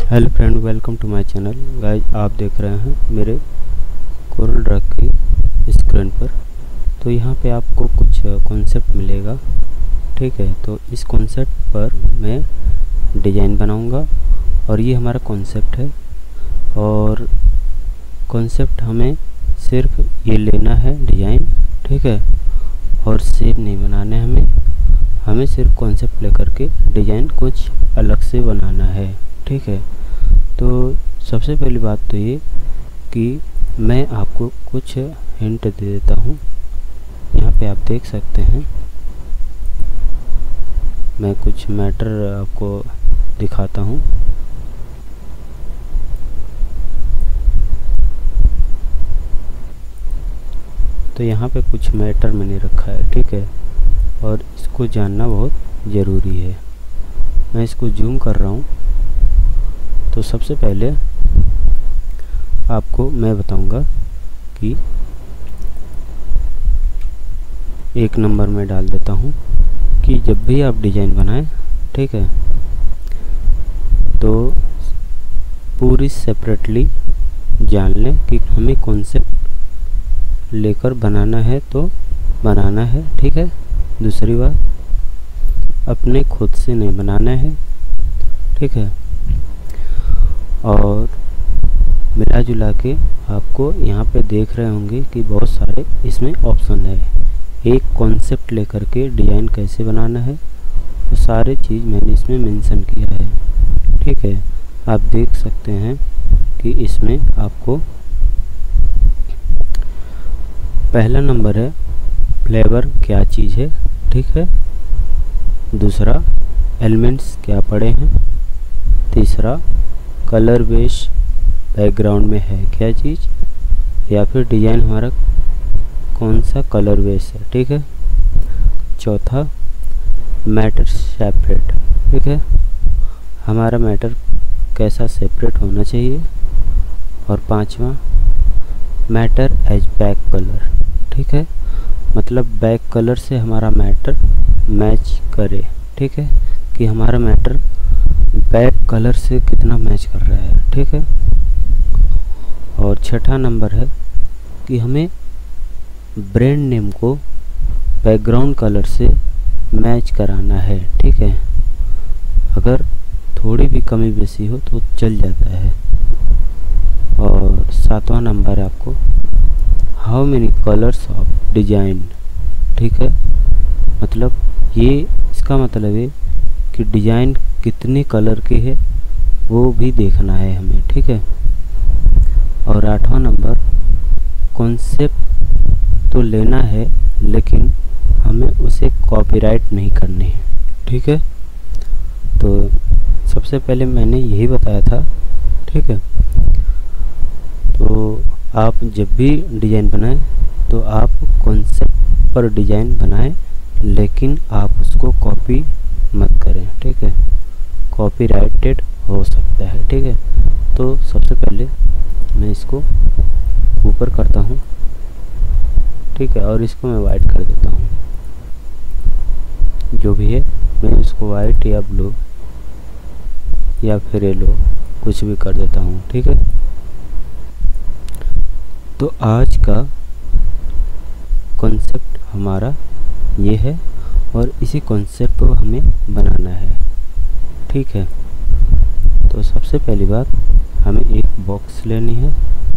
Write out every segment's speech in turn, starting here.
Hello friend, welcome to my channel. Guys, आप देख रहे हैं मेरे कोरल ड्रा की स्क्रीन पर। तो यहाँ पे आपको कुछ कॉन्सेप्ट मिलेगा, ठीक है। तो इस कॉन्सेप्ट पर मैं डिज़ाइन बनाऊंगा और ये हमारा कॉन्सेप्ट है। और कॉन्सेप्ट हमें सिर्फ ये लेना है डिज़ाइन, ठीक है। और शेप नहीं बनाने हमें सिर्फ कॉन्सेप्ट लेकर के डिज़ाइन कुछ अलग से बनाना है, ठीक है। तो सबसे पहली बात तो ये कि मैं आपको कुछ हिंट दे देता हूँ। यहाँ पे आप देख सकते हैं, मैं कुछ मैटर आपको दिखाता हूँ। तो यहाँ पे कुछ मैटर मैंने रखा है, ठीक है। और इसको जानना बहुत ज़रूरी है। मैं इसको जूम कर रहा हूँ। तो सबसे पहले आपको मैं बताऊंगा कि एक नंबर में डाल देता हूं कि जब भी आप डिज़ाइन बनाएं, ठीक है, तो पूरी सेपरेटली जान लें कि हमें कॉन्सेप्ट लेकर बनाना है तो बनाना है, ठीक है। दूसरी बात, अपने खुद से नहीं बनाना है, ठीक है। और मिला जुला के आपको यहाँ पे देख रहे होंगे कि बहुत सारे इसमें ऑप्शन है। एक कॉन्सेप्ट लेकर के डिज़ाइन कैसे बनाना है वो सारे चीज़ मैंने इसमें मेंशन किया है, ठीक है। आप देख सकते हैं कि इसमें आपको पहला नंबर है फ्लेवर क्या चीज़ है, ठीक है। दूसरा, एलिमेंट्स क्या पड़े हैं। तीसरा, कलर बेस बैकग्राउंड में है क्या चीज़, या फिर डिज़ाइन हमारा कौन सा कलर बेस है, ठीक है। चौथा, मैटर सेपरेट, ठीक है, हमारा मैटर कैसा सेपरेट होना चाहिए। और पांचवा, मैटर एज बैक कलर, ठीक है, मतलब बैक कलर से हमारा मैटर मैच करे, ठीक है, कि हमारा मैटर बैक कलर से कितना मैच कर रहा है, ठीक है। और छठा नंबर है कि हमें ब्रांड नेम को बैकग्राउंड कलर से मैच कराना है, ठीक है। अगर थोड़ी भी कमी बेसी हो तो चल जाता है। और सातवां नंबर है आपको how many colours of design, ठीक है, मतलब ये इसका मतलब है कि डिज़ाइन कितने कलर के है वो भी देखना है हमें, ठीक है। और आठवां नंबर, कॉन्सेप्ट तो लेना है लेकिन हमें उसे कॉपीराइट नहीं करनी है, ठीक है। तो सबसे पहले मैंने यही बताया था, ठीक है। तो आप जब भी डिज़ाइन बनाएं तो आप कॉन्सेप्ट पर डिज़ाइन बनाएं, लेकिन आप उसको कॉपी मत करें, ठीक है। कॉपीराइटेड हो सकता है, ठीक है। तो सबसे पहले मैं इसको ऊपर करता हूँ, ठीक है, और इसको मैं वाइट कर देता हूँ। जो भी है मैं इसको वाइट या ब्लू या फिर येलो कुछ भी कर देता हूँ, ठीक है। तो आज का कॉन्सेप्ट हमारा ये है और इसी कॉन्सेप्ट को हमें बनाना है, ठीक है। तो सबसे पहली बात, हमें एक बॉक्स लेनी है,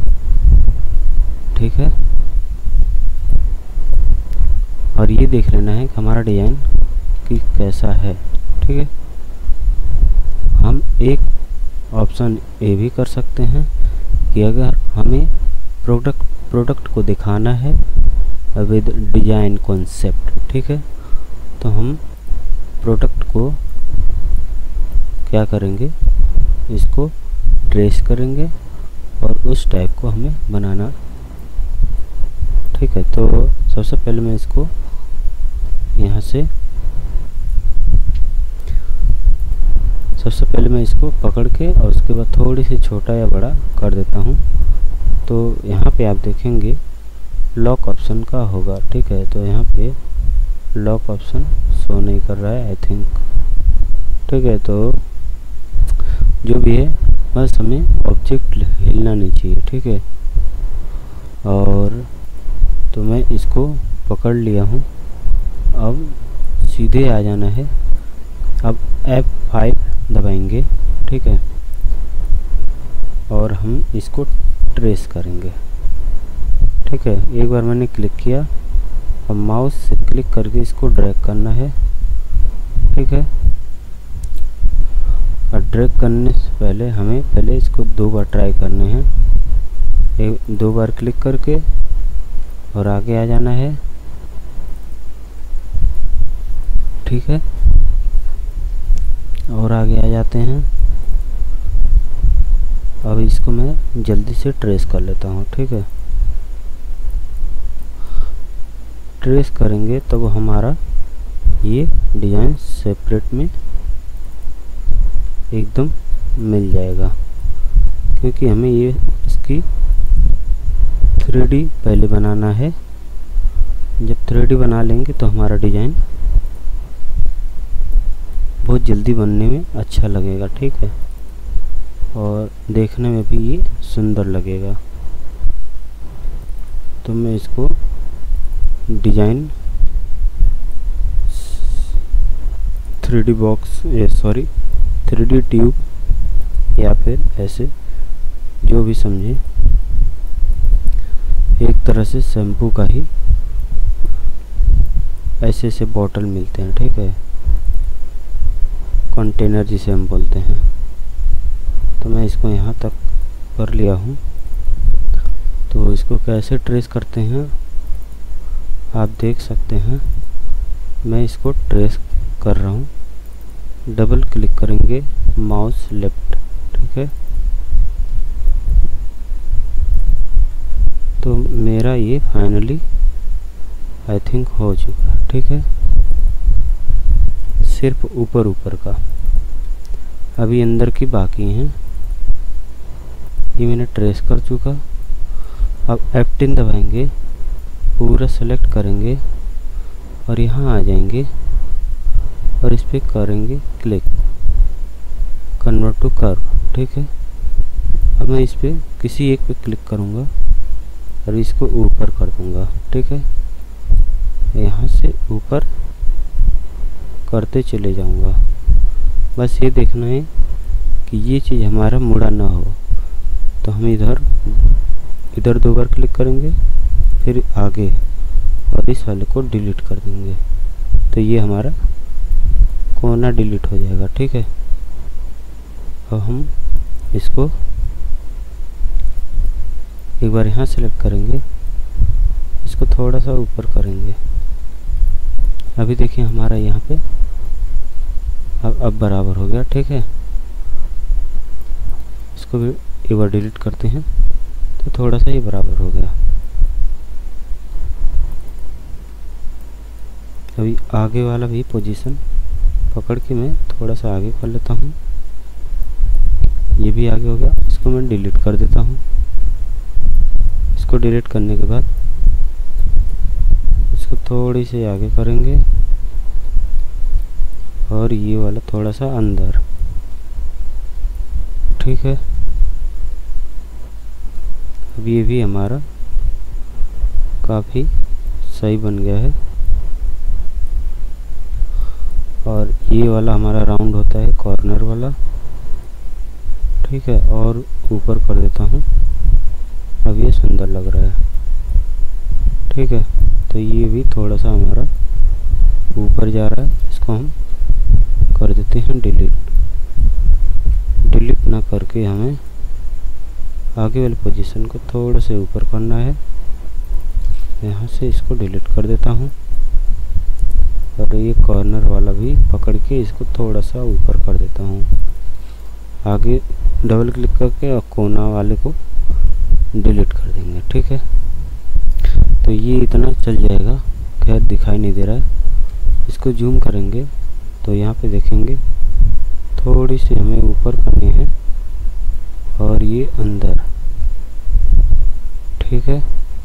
ठीक है। और ये देख लेना है कि हमारा डिज़ाइन कि कैसा है, ठीक है। हम एक ऑप्शन ये भी कर सकते हैं कि अगर हमें प्रोडक्ट को दिखाना है विद डिज़ाइन कॉन्सेप्ट, ठीक है, तो हम प्रोडक्ट को क्या करेंगे, इसको ट्रेस करेंगे और उस टाइप को हमें बनाना, ठीक है। तो सबसे पहले मैं इसको यहाँ से पकड़ के और उसके बाद थोड़ी सी छोटा या बड़ा कर देता हूँ। तो यहाँ पे आप देखेंगे लॉक ऑप्शन का होगा, ठीक है। तो यहाँ पे लॉक ऑप्शन शो नहीं कर रहा है, आई थिंक, ठीक है। तो जो भी है बस हमें ऑब्जेक्ट हिलना नहीं चाहिए, ठीक है। और तो मैं इसको पकड़ लिया हूँ, अब सीधे आ जाना है। अब F5 दबाएंगे, ठीक है, और हम इसको ट्रेस करेंगे, ठीक है। एक बार मैंने क्लिक किया, अब माउस से क्लिक करके इसको ड्रैग करना है, ठीक है। और ड्रैग करने से पहले हमें पहले इसको 2 बार ट्राई करने हैं। 2 बार क्लिक करके और आगे आ जाना है, ठीक है। और आगे आ जाते हैं। अब इसको मैं जल्दी से ट्रेस कर लेता हूँ, ठीक है। ट्रेस करेंगे तब हमारा ये डिज़ाइन सेपरेट में एकदम मिल जाएगा, क्योंकि हमें ये इसकी 3D पहले बनाना है। जब 3D बना लेंगे तो हमारा डिज़ाइन बहुत जल्दी बनने में अच्छा लगेगा, ठीक है, और देखने में भी ये सुंदर लगेगा। तो मैं इसको design 3D box 3D tube या फिर ऐसे जो भी समझे, एक तरह से शैम्पू का ही ऐसे ऐसे बॉटल मिलते हैं, ठीक है, कंटेनर जिसे हम बोलते हैं। तो मैं इसको यहाँ तक कर लिया हूँ। तो इसको कैसे ट्रेस करते हैं आप देख सकते हैं। मैं इसको ट्रेस कर रहा हूँ, डबल क्लिक करेंगे, माउस लेफ्ट, ठीक है। तो मेरा ये फाइनली आई थिंक हो चुका है, ठीक है, सिर्फ ऊपर ऊपर का। अभी अंदर की बाकी हैं, ये मैंने ट्रेस कर चुका। अब F10 दबाएंगे, पूरा सेलेक्ट करेंगे और यहाँ आ जाएंगे और इस पर करेंगे क्लिक, कन्वर्ट टू कर्व, ठीक है। अब मैं इस पर किसी एक पे क्लिक करूँगा और इसको ऊपर कर दूँगा, ठीक है। यहाँ से ऊपर करते चले जाऊँगा। बस ये देखना है कि ये चीज़ हमारा मुड़ा ना हो। तो हम इधर 2 बार क्लिक करेंगे, फिर आगे, और इस वाले को डिलीट कर देंगे। तो ये हमारा कोना डिलीट हो जाएगा, ठीक है। और हम इसको एक बार यहाँ सेलेक्ट करेंगे, इसको थोड़ा सा ऊपर करेंगे। अभी देखिए हमारा यहाँ पे अब बराबर हो गया, ठीक है। इसको भी एक बार डिलीट करते हैं तो थोड़ा सा ये बराबर हो गया। अभी आगे वाला भी पोजीशन पकड़ के मैं थोड़ा सा आगे कर लेता हूँ। ये भी आगे हो गया, इसको मैं डिलीट कर देता हूँ। इसको डिलीट करने के बाद इसको थोड़ी सी आगे करेंगे और ये वाला थोड़ा सा अंदर, ठीक है। अब ये भी हमारा काफ़ी सही बन गया है। और ये वाला हमारा राउंड होता है, कॉर्नर वाला, ठीक है, और ऊपर कर देता हूँ। अब ये सुंदर लग रहा है, ठीक है। तो ये भी थोड़ा सा हमारा ऊपर जा रहा है, इसको हम कर देते हैं डिलीट। डिलीट ना करके हमें आगे वाली पोजीशन को थोड़ा से ऊपर करना है। यहाँ से इसको डिलीट कर देता हूँ और ये कॉर्नर वाला भी पकड़ के इसको थोड़ा सा ऊपर कर देता हूँ। आगे डबल क्लिक करके और कोना वाले को डिलीट कर देंगे, ठीक है। तो ये इतना चल जाएगा, खैर दिखाई नहीं दे रहा है। इसको जूम करेंगे तो यहाँ पे देखेंगे थोड़ी सी हमें ऊपर करनी है और ये अंदर, ठीक है।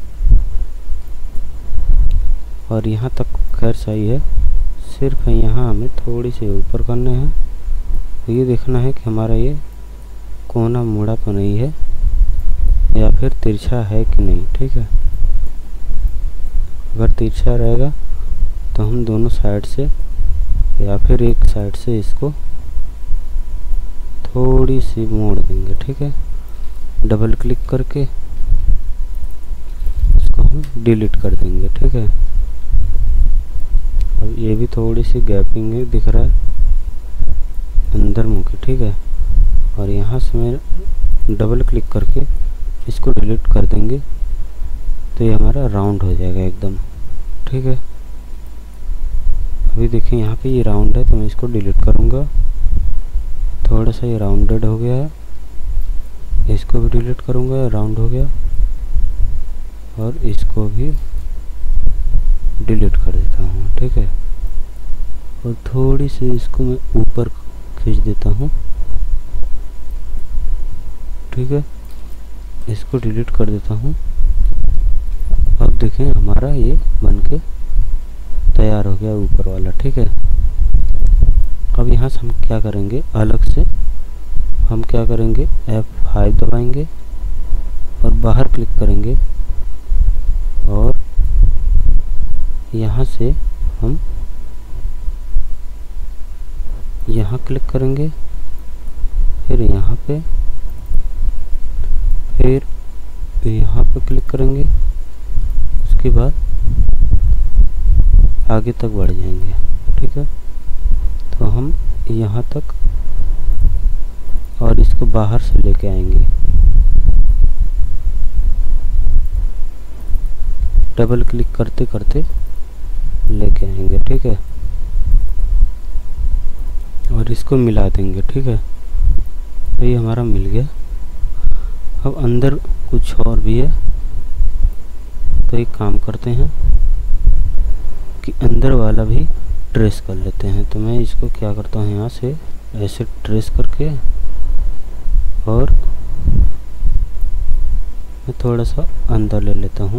और यहाँ तक खैर सही है, सिर्फ यहाँ हमें थोड़ी सी ऊपर करना है। तो ये देखना है कि हमारा ये कोना मुड़ा तो नहीं है या फिर तिरछा है कि नहीं। ठीक है, अगर तिरछा रहेगा तो हम दोनों साइड से या फिर एक साइड से इसको थोड़ी सी मोड़ देंगे। ठीक है, डबल क्लिक करके इसको हम डिलीट कर देंगे। ठीक है, अब ये भी थोड़ी सी गैपिंग है, दिख रहा है अंदर मुँह की। ठीक है, और यहाँ से मैं डबल क्लिक करके इसको डिलीट कर देंगे तो ये हमारा राउंड हो जाएगा एकदम। ठीक है, अभी देखिए यहाँ पे ये राउंड है तो मैं इसको डिलीट करूँगा। थोड़ा सा ये राउंडेड हो गया है, इसको भी डिलीट करूँगा, राउंड हो गया। और इसको भी डिलीट कर देता हूँ। ठीक है, और थोड़ी सी इसको मैं ऊपर खींच देता हूँ। ठीक है, इसको डिलीट कर देता हूँ। अब देखें हमारा ये बनके तैयार हो गया ऊपर वाला। ठीक है, अब यहाँ से हम क्या करेंगे, अलग से हम क्या करेंगे, F5 दबाएंगे और बाहर क्लिक करेंगे और यहाँ से हम यहाँ क्लिक करेंगे, फिर यहाँ पे, फिर यहाँ पे क्लिक करेंगे। उसके बाद आगे तक बढ़ जाएंगे। ठीक है, तो हम यहाँ तक और इसको बाहर से लेके आएंगे, डबल क्लिक करते करते लेके आएंगे। ठीक है, और इसको मिला देंगे। ठीक है, तो ये हमारा मिल गया। अब अंदर कुछ और भी है, तो एक काम करते हैं कि अंदर वाला भी ट्रेस कर लेते हैं। तो मैं इसको क्या करता हूँ, यहाँ से ऐसे ट्रेस करके और मैं थोड़ा सा अंदर ले लेता हूँ।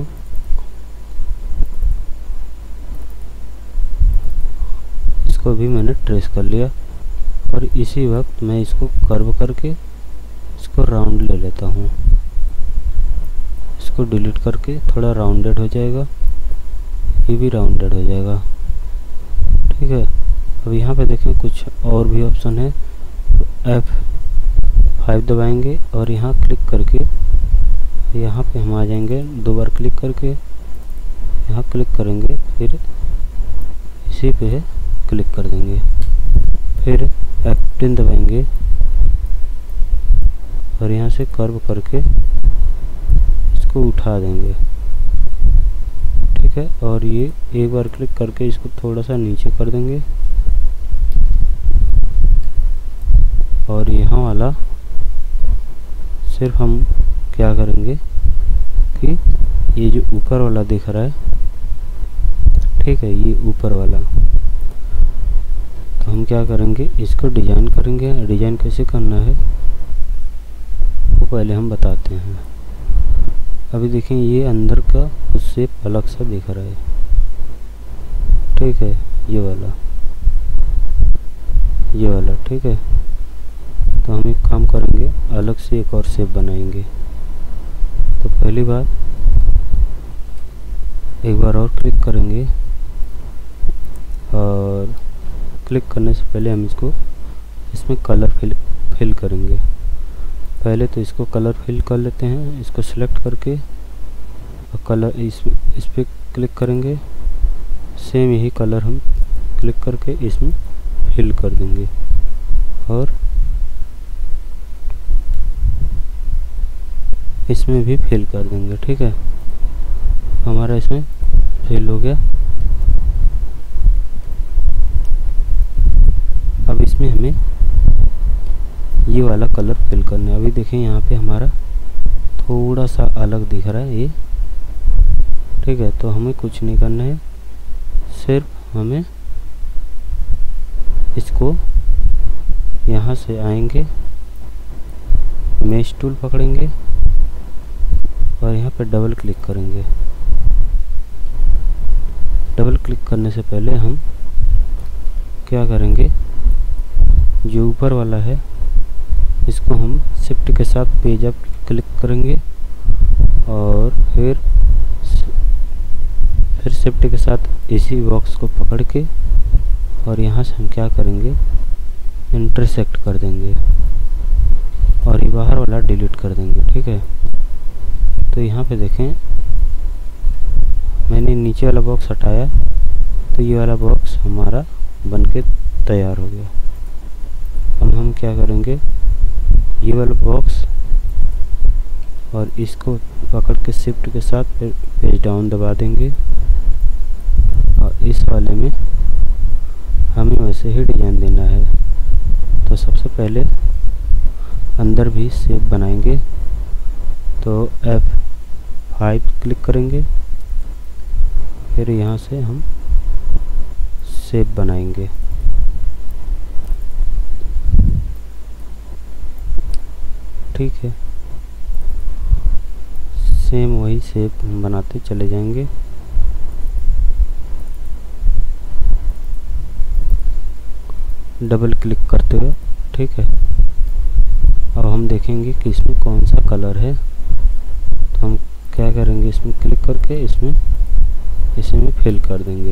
इसको भी मैंने ट्रेस कर लिया और इसी वक्त मैं इसको कर्व करके इसको राउंड ले लेता हूँ। इसको डिलीट करके थोड़ा राउंडेड हो जाएगा, ये भी राउंडेड हो जाएगा। ठीक है, अब यहाँ पे देखें कुछ और भी ऑप्शन है, तो F5 दबाएंगे और यहाँ क्लिक करके यहाँ पे हम आ जाएंगे। दो बार क्लिक करके यहाँ क्लिक करेंगे, फिर इसी पे क्लिक कर देंगे, फिर F10 दबाएंगे और यहाँ से कर्व करके इसको उठा देंगे। ठीक है, और ये एक बार क्लिक करके इसको थोड़ा सा नीचे कर देंगे और यहाँ वाला सिर्फ हम क्या करेंगे कि ये जो ऊपर वाला दिख रहा है, ठीक है, ये ऊपर वाला, तो हम क्या करेंगे, इसको डिजाइन करेंगे। डिजाइन कैसे करना है वो पहले हम बताते हैं। अभी देखें ये अंदर का उससे अलग सा दिख रहा है। ठीक है, ये वाला, ये वाला। ठीक है, तो हम एक काम करेंगे, अलग से एक और शेप बनाएंगे। तो पहली बात, एक बार और क्लिक करेंगे और क्लिक करने से पहले हम इसमें कलर फिल करेंगे। पहले तो इसको कलर फिल कर लेते हैं। इसको सिलेक्ट करके और कलर इस पर क्लिक करेंगे। सेम यही कलर हम क्लिक करके इसमें फिल कर देंगे और इसमें भी फिल कर देंगे। ठीक है, हमारा इसमें फिल हो गया। अब इसमें हमें ये वाला कलर फिल करना है। अभी देखें यहाँ पे हमारा थोड़ा सा अलग दिख रहा है ये। ठीक है, तो हमें कुछ नहीं करना है, सिर्फ हमें इसको यहाँ से आएंगे, मेश टूल पकड़ेंगे और यहाँ पे डबल क्लिक करेंगे। डबल क्लिक करने से पहले हम क्या करेंगे, जो ऊपर वाला है इसको हम शिफ्ट के साथ पेज अप क्लिक करेंगे और फिर शिफ्ट के साथ इसी बॉक्स को पकड़ के और यहाँ से हम क्या करेंगे, इंटरसेक्ट कर देंगे और ये बाहर वाला डिलीट कर देंगे। ठीक है, तो यहाँ पे देखें मैंने नीचे वाला बॉक्स हटाया तो ये वाला बॉक्स हमारा बनके तैयार हो गया। अब हम क्या करेंगे, ये वाला बॉक्स और इसको पकड़ के शिफ्ट के साथ फिर पेज डाउन दबा देंगे और इस वाले में हमें वैसे ही डिज़ाइन देना है। तो सबसे पहले अंदर भी शेप बनाएंगे, तो F5 क्लिक करेंगे, फिर यहाँ से हम शेप बनाएंगे। ठीक है, सेम वही शेप हम बनाते चले जाएंगे। डबल क्लिक करते हुए। ठीक है, अब हम देखेंगे कि इसमें कौन सा कलर है, तो हम क्या करेंगे, इसमें क्लिक करके इसमें फिल कर देंगे।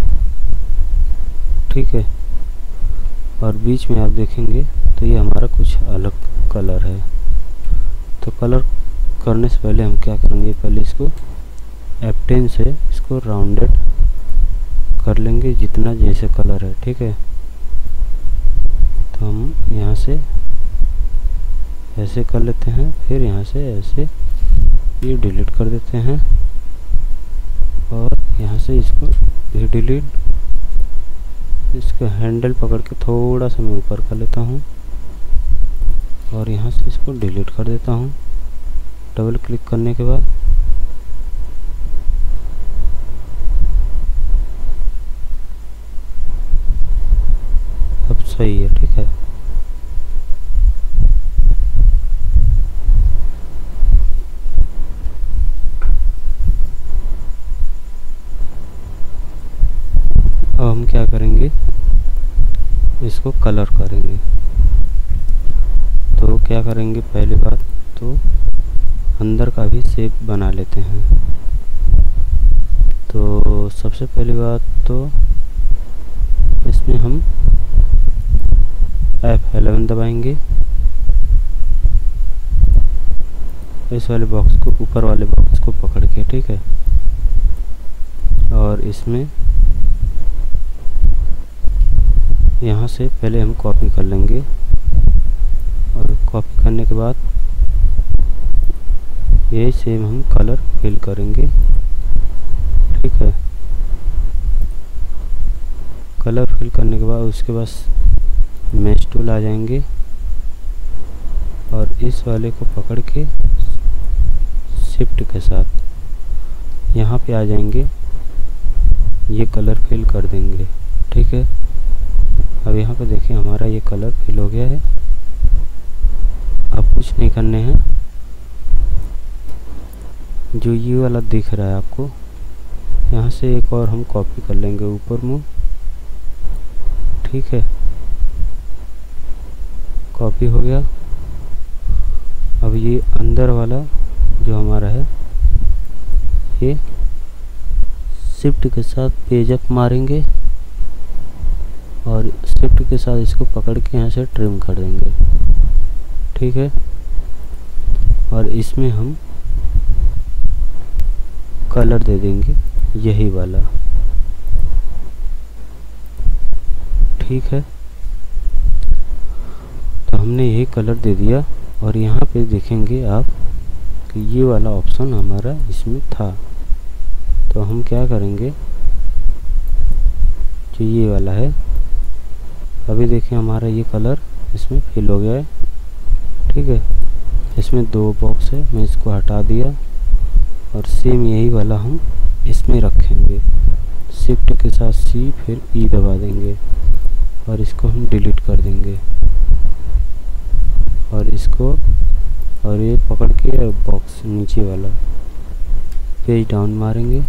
ठीक है, और बीच में आप देखेंगे तो ये हमारा कुछ अलग कलर है। तो कलर करने से पहले हम क्या करेंगे, पहले इसको F10 से इसको राउंडेड कर लेंगे जितना जैसे कलर है। ठीक है, तो हम यहाँ से ऐसे कर लेते हैं, फिर यहाँ से ऐसे ये डिलीट कर देते हैं और यहाँ से इसको ये डिलीट, इसका हैंडल पकड़ के थोड़ा सा मैं ऊपर कर लेता हूँ और यहाँ से इसको डिलीट कर देता हूँ। डबल क्लिक करने के बाद अब सही है। ठीक है, अब हम क्या करेंगे, इसको कलर करेंगे। तो क्या करेंगे, पहली बात तो अंदर का भी शेप बना लेते हैं। तो सबसे पहली बात तो इसमें हम F11 दबाएंगे, इस वाले बॉक्स को, ऊपर वाले बॉक्स को पकड़ के। ठीक है, और इसमें यहाँ से पहले हम कॉपी कर लेंगे और कॉपी करने के बाद ये सेम हम कलर फिल करेंगे। ठीक है, कलर फिल करने के बाद उसके बाद मैच टूल आ जाएंगे और इस वाले को पकड़ के शिफ्ट के साथ यहाँ पे आ जाएंगे, ये कलर फिल कर देंगे। ठीक है, अब यहाँ पे देखिए हमारा ये कलर फिल हो गया है। अब कुछ नहीं करने हैं, जो ये वाला दिख रहा है आपको, यहाँ से एक और हम कॉपी कर लेंगे ऊपर मुँह। ठीक है, कॉपी हो गया। अब ये अंदर वाला जो हमारा है, ये शिफ्ट के साथ पेज अप मारेंगे और शिफ्ट के साथ इसको पकड़ के यहाँ से ट्रिम कर देंगे। ठीक है, और इसमें हम कलर दे देंगे यही वाला। ठीक है, तो हमने यही कलर दे दिया और यहाँ पे देखेंगे आप कि ये वाला ऑप्शन हमारा इसमें था। तो हम क्या करेंगे, जो ये वाला है, अभी देखिए हमारा ये कलर इसमें फिल हो गया है। ठीक है, इसमें दो बॉक्स है, मैं इसको हटा दिया और सेम यही वाला हम इसमें रखेंगे। शिफ्ट के साथ C फिर E दबा देंगे और इसको हम डिलीट कर देंगे और इसको और ये पकड़ के बॉक्स नीचे वाला पेज डाउन मारेंगे।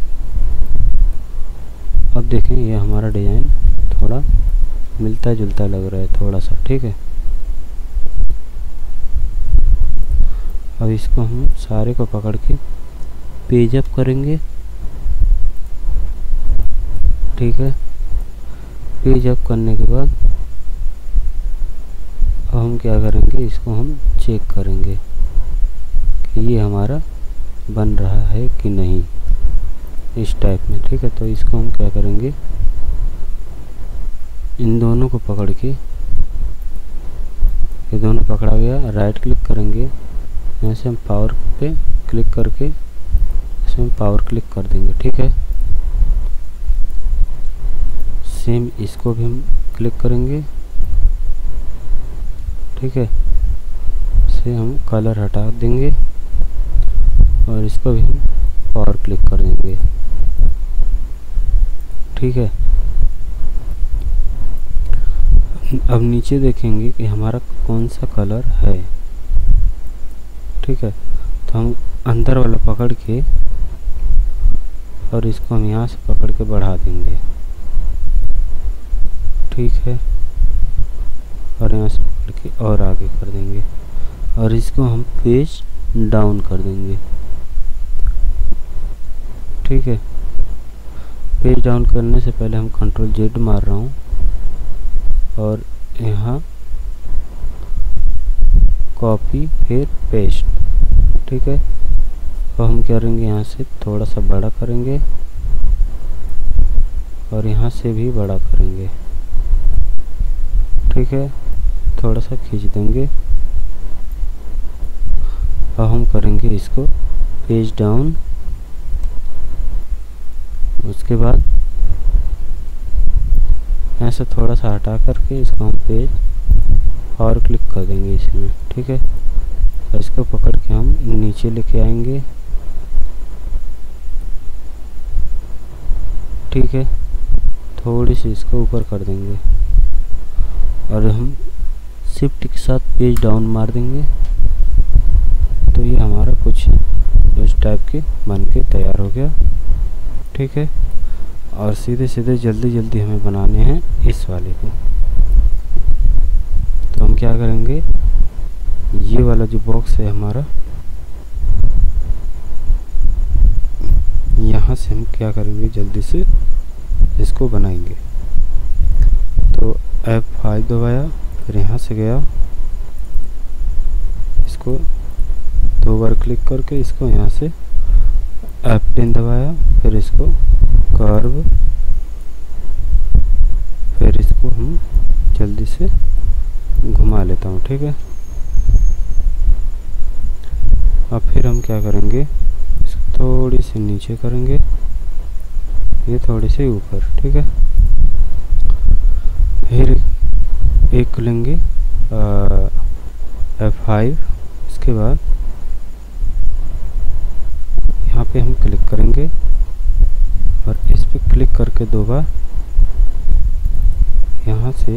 अब देखें ये हमारा डिज़ाइन थोड़ा मिलता जुलता लग रहा है थोड़ा सा। ठीक है, अब इसको हम सारे को पकड़ के पेज अप करेंगे। ठीक है, पेज अप करने के बाद अब हम क्या करेंगे, इसको हम चेक करेंगे कि ये हमारा बन रहा है कि नहीं, इस टाइप में। ठीक है, तो इसको हम क्या करेंगे, इन दोनों को पकड़ के, ये दोनों पकड़ा गया, राइट क्लिक करेंगे, यहाँ से हम पावर पे क्लिक करके इसमें पावर क्लिक कर देंगे। ठीक है, सेम इसको भी हम क्लिक करेंगे। ठीक है, से हम कलर हटा देंगे और इसको भी हम पावर क्लिक कर देंगे। ठीक है, अब नीचे देखेंगे कि हमारा कौन सा कलर है। ठीक है, तो हम अंदर वाला पकड़ के और इसको हम यहाँ से पकड़ के बढ़ा देंगे। ठीक है, और यहाँ से पकड़ के और आगे कर देंगे और इसको हम पेज डाउन कर देंगे। ठीक है, पेज डाउन करने से पहले हम कंट्रोल जेड मार रहा हूँ और यहाँ कॉपी फिर पेस्ट। ठीक है, तो हम क्या करेंगे, यहाँ से थोड़ा सा बड़ा करेंगे और यहाँ से भी बड़ा करेंगे। ठीक है, थोड़ा सा खींच देंगे। अब हम करेंगे इसको पेज डाउन। उसके बाद यहाँ से थोड़ा सा हटा करके इसको हम पेज और क्लिक कर देंगे इसमें। ठीक है, तो इसको पकड़ के हम नीचे लेके आएंगे। ठीक है, थोड़ी सी इसको ऊपर कर देंगे और हम शिफ्ट के साथ पेज डाउन मार देंगे। तो ये हमारा कुछ इस टाइप के बन के तैयार हो गया। ठीक है, और सीधे सीधे जल्दी जल्दी हमें बनाने हैं इस वाले को। तो हम क्या करेंगे, ये वाला जो बॉक्स है हमारा, यहाँ से हम क्या करेंगे, जल्दी से इसको बनाएंगे। तो F5 दबाया, फिर यहाँ से गया, इसको 2 बार क्लिक करके इसको यहाँ से F10 दबाया, फिर इसको कर्व, फिर इसको हम जल्दी से घुमा लेता हूँ। ठीक है, अब फिर हम क्या करेंगे, इसको थोड़ी सी नीचे करेंगे, ये थोड़ी सी ऊपर। ठीक है, फिर एक लेंगे F5, इसके बाद यहाँ पे हम क्लिक करेंगे और इस पे क्लिक करके 2 बार यहाँ से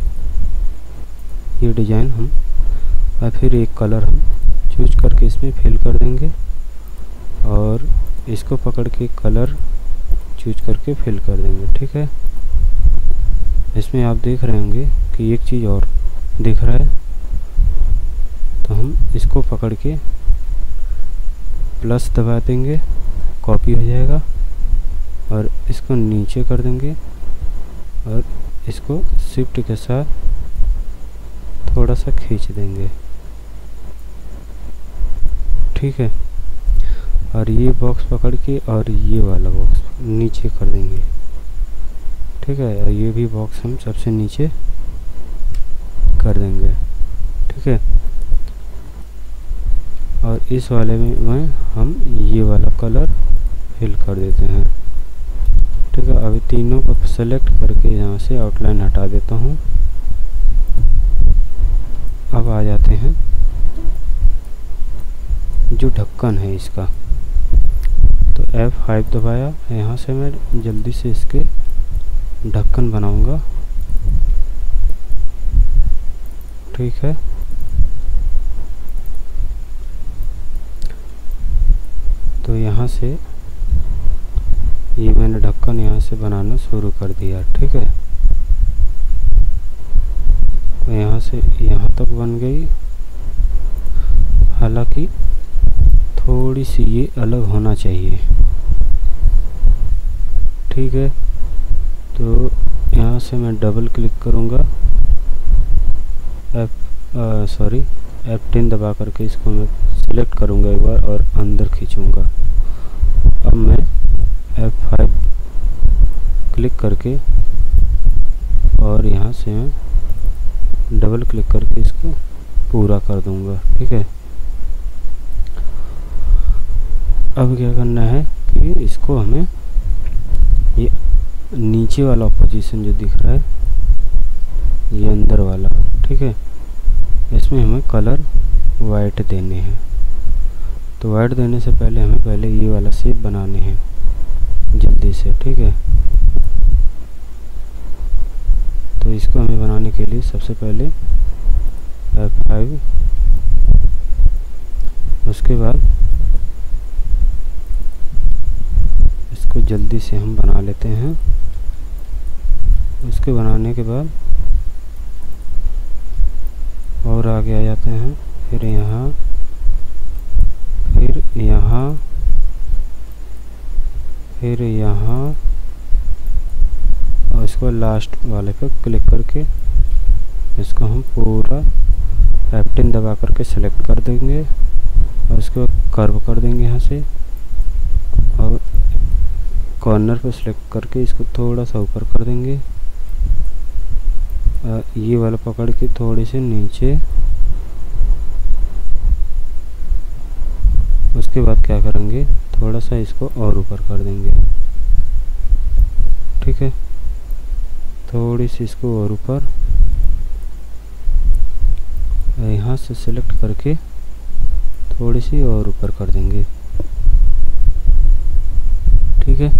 ये डिज़ाइन हम और फिर एक कलर हम चूज करके इसमें फिल कर देंगे और इसको पकड़ के कलर चूज करके फिल कर देंगे। ठीक है, इसमें आप देख रहे होंगे कि एक चीज़ और दिख रहा है, तो हम इसको पकड़ के प्लस दबा देंगे, कॉपी हो जाएगा और इसको नीचे कर देंगे और इसको शिफ्ट के साथ थोड़ा सा खींच देंगे। ठीक है, और ये बॉक्स पकड़ के और ये वाला बॉक्स नीचे कर देंगे। ठीक है, और ये भी बॉक्स हम सबसे नीचे कर देंगे। ठीक है, और इस वाले में हम ये वाला कलर फिल कर देते हैं। ठीक है, अभी तीनों को सेलेक्ट करके यहाँ से आउटलाइन हटा देता हूँ। अब आ जाते हैं जो ढक्कन है इसका, तो F5 दबाया, यहाँ से मैं जल्दी से इसके ढक्कन बनाऊंगा। ठीक है, तो यहाँ से ये मैंने ढक्कन यहाँ से बनाना शुरू कर दिया। ठीक है, तो यहाँ से यहाँ तक बन गई। हालांकि थोड़ी सी ये अलग होना चाहिए। ठीक है, तो यहाँ से मैं डबल क्लिक करूँगा, F10 दबा करके इसको मैं सिलेक्ट करूँगा एक बार और अंदर खींचूँगा। अब मैं F5 क्लिक करके और यहाँ से मैं डबल क्लिक करके इसको पूरा कर दूँगा। ठीक है, अब क्या करना है कि इसको हमें ये नीचे वाला पोजीशन जो दिख रहा है, ये अंदर वाला, ठीक है, इसमें हमें कलर वाइट देने हैं। तो वाइट देने से पहले हमें ये वाला शेप बनाने हैं जल्दी से। ठीक है, तो इसको हमें बनाने के लिए सबसे पहले F5, उसके बाद इसको जल्दी से हम बना लेते हैं। उसके बनाने के बाद और आगे आ जाते हैं, फिर यहाँ, फिर यहाँ, फिर यहाँ, और इसको लास्ट वाले पे क्लिक करके इसको हम पूरा F10 दबा करके सेलेक्ट कर देंगे और इसको कर्व कर देंगे यहाँ से, और कॉर्नर पे सेलेक्ट करके इसको थोड़ा सा ऊपर कर देंगे। ये वाला पकड़ के थोड़ी से नीचे। उसके बाद क्या करेंगे, थोड़ा सा इसको और ऊपर कर देंगे। ठीक है, थोड़ी सी इसको और ऊपर, यहाँ से सिलेक्ट करके थोड़ी सी और ऊपर कर देंगे। ठीक है,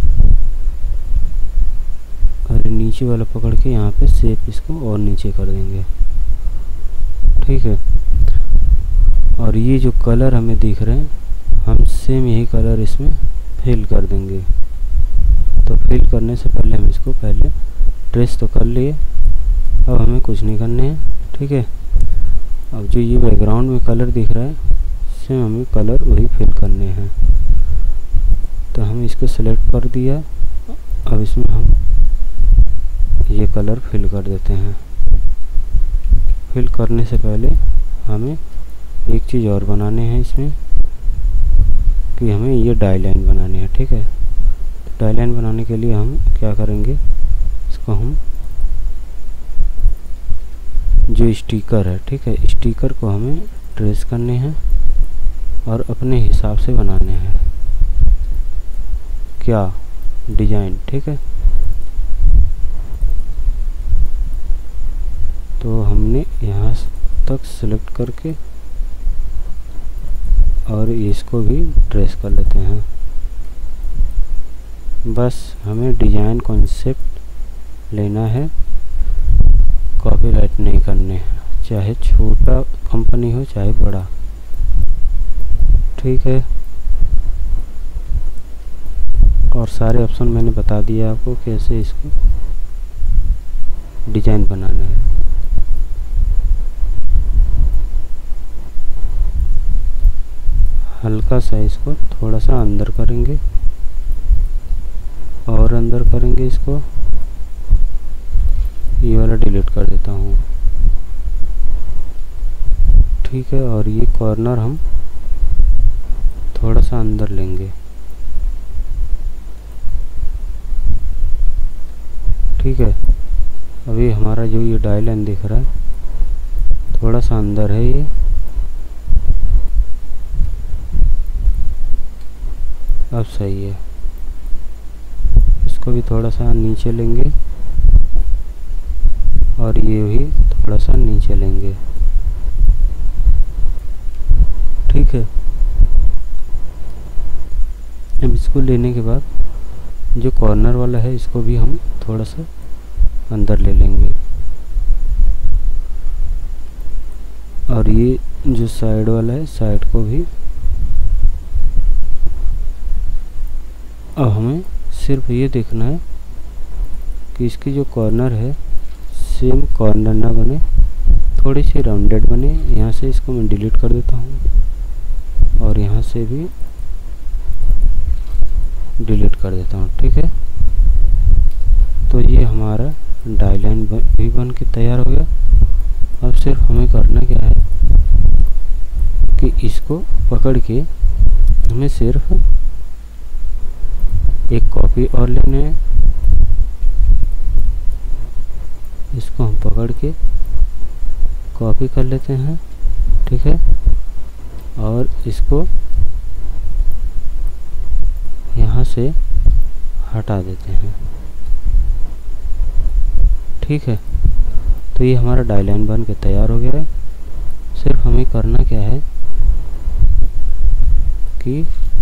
और नीचे वाला पकड़ के यहाँ पे शेप इसको और नीचे कर देंगे। ठीक है, और ये जो कलर हमें दिख रहे हैं, हम सेम यही कलर इसमें फिल कर देंगे। तो फिल करने से पहले हम इसको पहले ट्रेस तो कर लिए, अब हमें कुछ नहीं करने हैं। ठीक है, अब जो ये बैकग्राउंड में कलर दिख रहा है, सेम हमें कलर वही फिल करने हैं। तो हम इसको सेलेक्ट कर दिया, अब इसमें हम ये कलर फिल कर देते हैं। फिल करने से पहले हमें एक चीज़ और बनाने हैं इसमें, कि हमें ये डाई लाइन बनानी है। ठीक है, तो डाई लाइन बनाने के लिए हम क्या करेंगे, इसको हम जो स्टिकर है, ठीक है, स्टिकर को हमें ट्रेस करने हैं और अपने हिसाब से बनाने हैं, क्या डिजाइन। ठीक है, तो हमने यहाँ तक सिलेक्ट करके और इसको भी ट्रेस कर लेते हैं। बस हमें डिजाइन कॉन्सेप्ट लेना है, कॉपीराइट नहीं करने हैं, चाहे छोटा कंपनी हो चाहे बड़ा। ठीक है, और सारे ऑप्शन मैंने बता दिया आपको कैसे इसको डिजाइन बनाना है। हल्का सा इसको थोड़ा सा अंदर करेंगे और अंदर करेंगे इसको। ये वाला डिलीट कर देता हूँ। ठीक है, और ये कॉर्नर हम थोड़ा सा अंदर लेंगे। ठीक है, अभी हमारा जो ये डाई लाइन दिख रहा है थोड़ा सा अंदर है, ये अब सही है। इसको भी थोड़ा सा नीचे लेंगे और ये भी थोड़ा सा नीचे लेंगे। ठीक है, अब इसको लेने के बाद जो कॉर्नर वाला है इसको भी हम थोड़ा सा अंदर ले लेंगे, और ये जो साइड वाला है साइड को भी। अब हमें सिर्फ ये देखना है कि इसकी जो कॉर्नर है सेम कॉर्नर ना बने, थोड़ी सी राउंडेड बने। यहाँ से इसको मैं डिलीट कर देता हूँ। और यहाँ से भी डिलीट कर देता हूँ। ठीक है, तो ये हमारा डायलाइन भी बन के तैयार हो गया। अब सिर्फ हमें करना क्या है कि इसको पकड़ के हमें सिर्फ एक कॉपी और लेने हैं। इसको हम पकड़ के कॉपी कर लेते हैं। ठीक है, और इसको यहाँ से हटा देते हैं। ठीक है, तो ये हमारा डायलाइन बन के तैयार हो गया है। सिर्फ हमें करना क्या है कि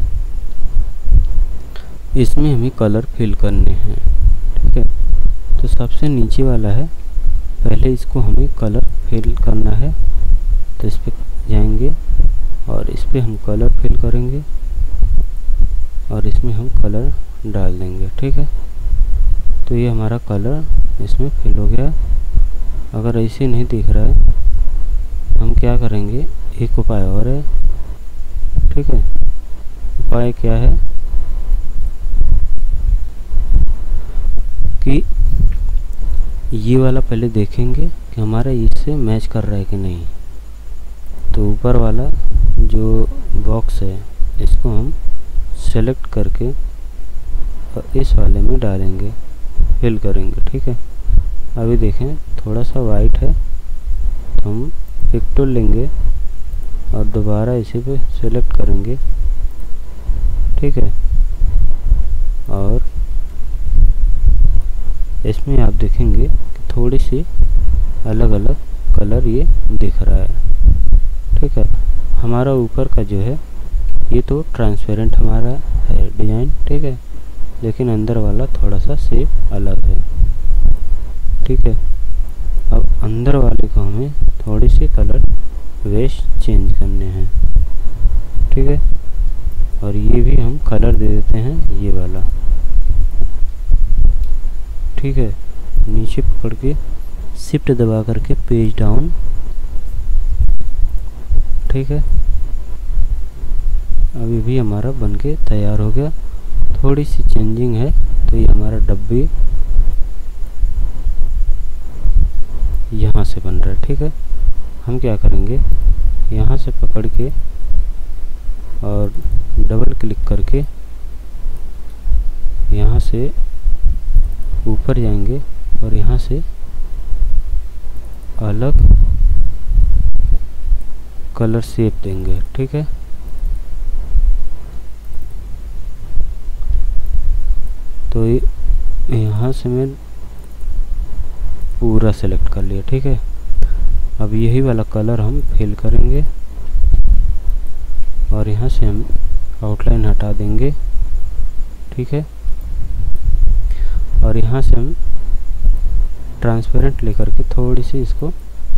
इसमें हमें कलर फिल करने हैं। ठीक है, तो सबसे नीचे वाला है, पहले इसको हमें कलर फिल करना है। तो इस पर जाएंगे और इस पर हम कलर फिल करेंगे और इसमें हम कलर डाल देंगे। ठीक है, तो ये हमारा कलर इसमें फिल हो गया। अगर ऐसे नहीं दिख रहा है, हम क्या करेंगे, एक उपाय और है। ठीक है, उपाय क्या है कि ये वाला पहले देखेंगे कि हमारा इससे मैच कर रहा है कि नहीं। तो ऊपर वाला जो बॉक्स है इसको हम सेलेक्ट करके और इस वाले में डालेंगे, फिल करेंगे। ठीक है, अभी देखें थोड़ा सा वाइट है, तो हम पिक टूल लेंगे और दोबारा इसी पे सेलेक्ट करेंगे। ठीक है, और इसमें आप देखेंगे कि थोड़ी सी अलग अलग कलर ये दिख रहा है। ठीक है, हमारा ऊपर का जो है ये तो ट्रांसपेरेंट हमारा है डिज़ाइन। ठीक है, लेकिन अंदर वाला थोड़ा सा शेप अलग है। ठीक है, अब अंदर वाले को हमें थोड़ी सी कलर वेश चेंज करने हैं। ठीक है, और ये भी हम कलर दे देते हैं ये वाला। ठीक है, नीचे पकड़ के शिफ्ट दबा करके पेज डाउन। ठीक है, अभी भी हमारा बनके तैयार हो गया। थोड़ी सी चेंजिंग है, तो ये हमारा डब्बी यहाँ से बन रहा है। ठीक है, हम क्या करेंगे, यहाँ से पकड़ के और डबल क्लिक करके यहाँ से ऊपर जाएंगे और यहाँ से अलग कलर शेप देंगे। ठीक है, तो यहाँ से मैं पूरा सेलेक्ट कर लिया। ठीक है, अब यही वाला कलर हम फिल करेंगे और यहाँ से हम आउटलाइन हटा देंगे। ठीक है, और यहाँ से हम ट्रांसपेरेंट लेकर के थोड़ी सी इसको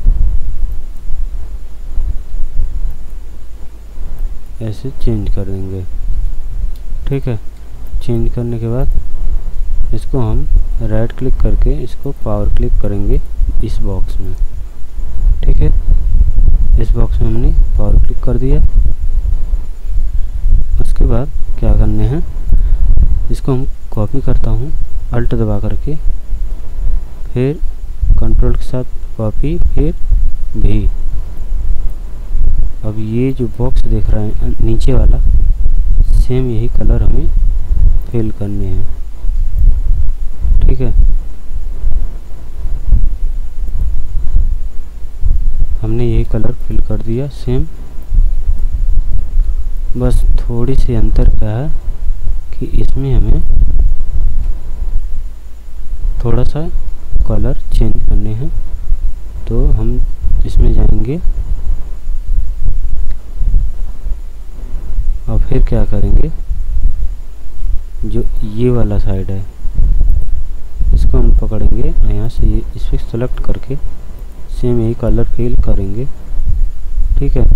ऐसे चेंज कर देंगे। ठीक है, चेंज करने के बाद इसको हम राइट क्लिक करके इसको पावर क्लिक करेंगे इस बॉक्स में। ठीक है, इस बॉक्स में हमने पावर क्लिक कर दिया। उसके बाद क्या करने हैं, इसको हम कॉपी करता हूँ अल्ट दबा करके, फिर कंट्रोल के साथ कॉपी, फिर भी। अब ये जो बॉक्स देख रहे हैं नीचे वाला, सेम यही कलर हमें फिल करने हैं। ठीक है, हमने यही कलर फिल कर दिया सेम। बस थोड़ी सी अंतर क्या है कि इसमें हमें थोड़ा सा कलर चेंज करने हैं। तो हम इसमें जाएंगे और फिर क्या करेंगे, जो ये वाला साइड है इसको हम पकड़ेंगे और यहाँ से ये इस पर सेलेक्ट करके सेम यही कलर फिल करेंगे। ठीक है,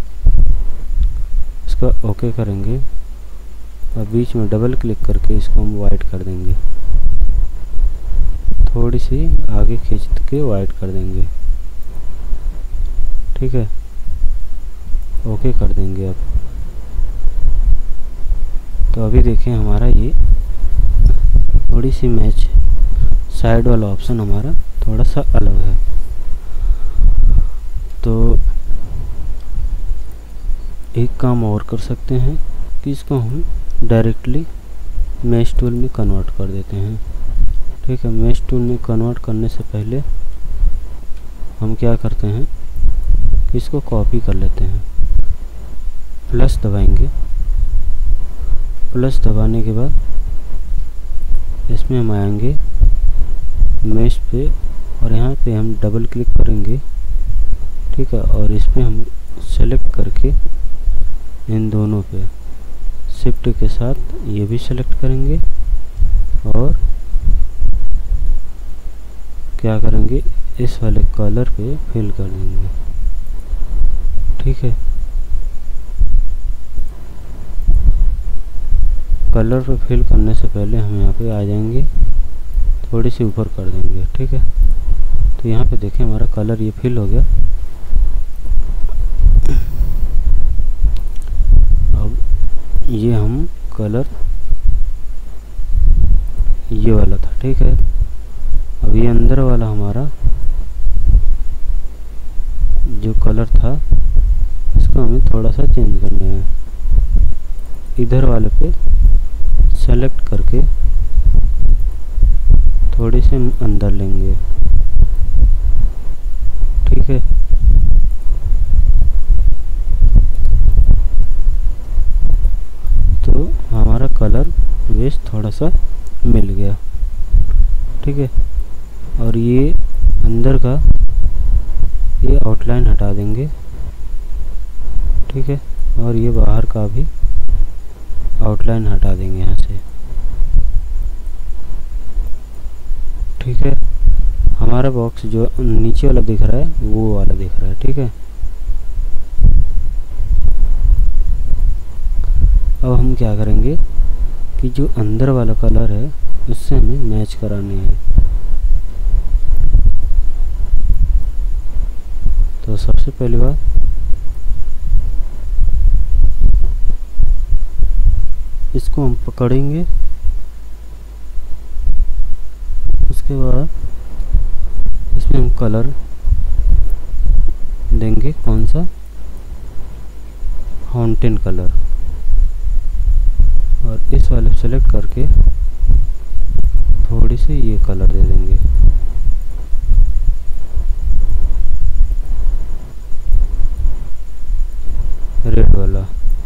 इसका ओके करेंगे और बीच में डबल क्लिक करके इसको हम वाइट कर देंगे, थोड़ी सी आगे खींच के वाइट कर देंगे। ठीक है, ओके कर देंगे अब। तो अभी देखें हमारा ये थोड़ी सी मैच साइड वाला ऑप्शन हमारा थोड़ा सा अलग है। तो एक काम और कर सकते हैं कि इसको हम डायरेक्टली मैश टूल में कन्वर्ट कर देते हैं। ठीक है, मैश टूल में कन्वर्ट करने से पहले हम क्या करते हैं कि इसको कॉपी कर लेते हैं। प्लस दबाएंगे, प्लस दबाने के बाद इसमें हम आएंगे मैश पे और यहाँ पे हम डबल क्लिक करेंगे। ठीक है, और इस पे हम सेलेक्ट करके इन दोनों पे शिफ्ट के साथ ये भी सेलेक्ट करेंगे और क्या करेंगे इस वाले कलर पे फिल कर देंगे। ठीक है, कलर पे फिल करने से पहले हम यहाँ पे आ जाएंगे, थोड़ी सी ऊपर कर देंगे। ठीक है, तो यहाँ पे देखें हमारा कलर ये फिल हो गया। अब ये हम कलर ये वाला था। ठीक है, अब ये अंदर वाला हमारा जो कलर था इसको हमें थोड़ा सा चेंज करना है। इधर वाले पे सेलेक्ट करके थोड़ी से हम अंदर लेंगे। ठीक है, तो हमारा कलर बेस थोड़ा सा मिल गया। ठीक है, और ये अंदर का ये आउटलाइन हटा देंगे। ठीक है, और ये बाहर का भी आउटलाइन हटा देंगे यहाँ से। ठीक है, हमारा बॉक्स जो नीचे वाला दिख रहा है वो वाला दिख रहा है। ठीक है, अब हम क्या करेंगे कि जो अंदर वाला कलर है उससे हमें मैच कराने हैं। तो सबसे पहली बात इसको हम पकड़ेंगे, उसके बाद इसमें हम कलर देंगे। कौन सा? Fountain colour. और इस वाले सेलेक्ट करके थोड़ी सी ये कलर दे देंगे। रेड वाला।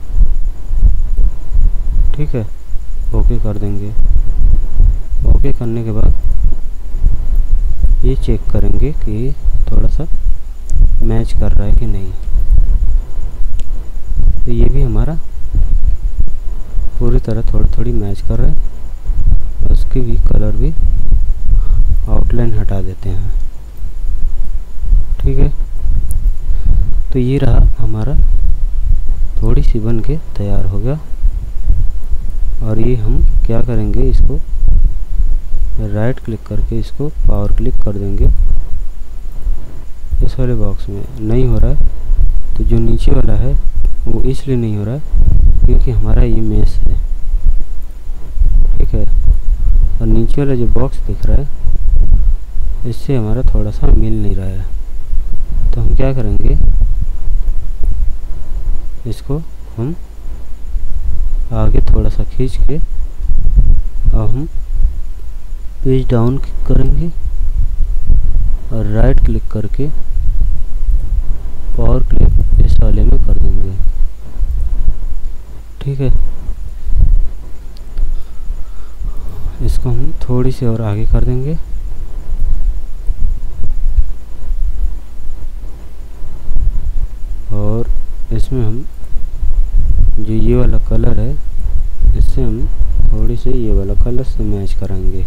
ठीक है, ओके कर देंगे। ओके करने के बाद ये चेक करेंगे कि थोड़ा सा मैच कर रहा है कि नहीं। तो ये भी हमारा पूरी तरह थोड़ी थोड़ी मैच कर रहा है। उसकी भी कलर भी आउटलाइन हटा देते हैं। ठीक है, तो ये रहा हमारा, थोड़ी सी बन के तैयार हो गया। और ये हम क्या करेंगे, इसको राइट क्लिक करके इसको पावर क्लिक कर देंगे। इस वाले बॉक्स में नहीं हो रहा है, तो जो नीचे वाला है वो इसलिए नहीं हो रहा है क्योंकि हमारा ये मैश है। ठीक है, और नीचे वाला जो बॉक्स दिख रहा है इससे हमारा थोड़ा सा मिल नहीं रहा है। तो हम क्या करेंगे, इसको हम आगे थोड़ा सा खींच के अब हम पेज डाउन करेंगे और राइट क्लिक करके पावर क्लिक इस वाले में कर देंगे। ठीक है, इसको हम थोड़ी सी और आगे कर देंगे। और इसमें हम जो ये वाला कलर है इससे हम थोड़ी सी ये वाला कलर से मैच कराएंगे,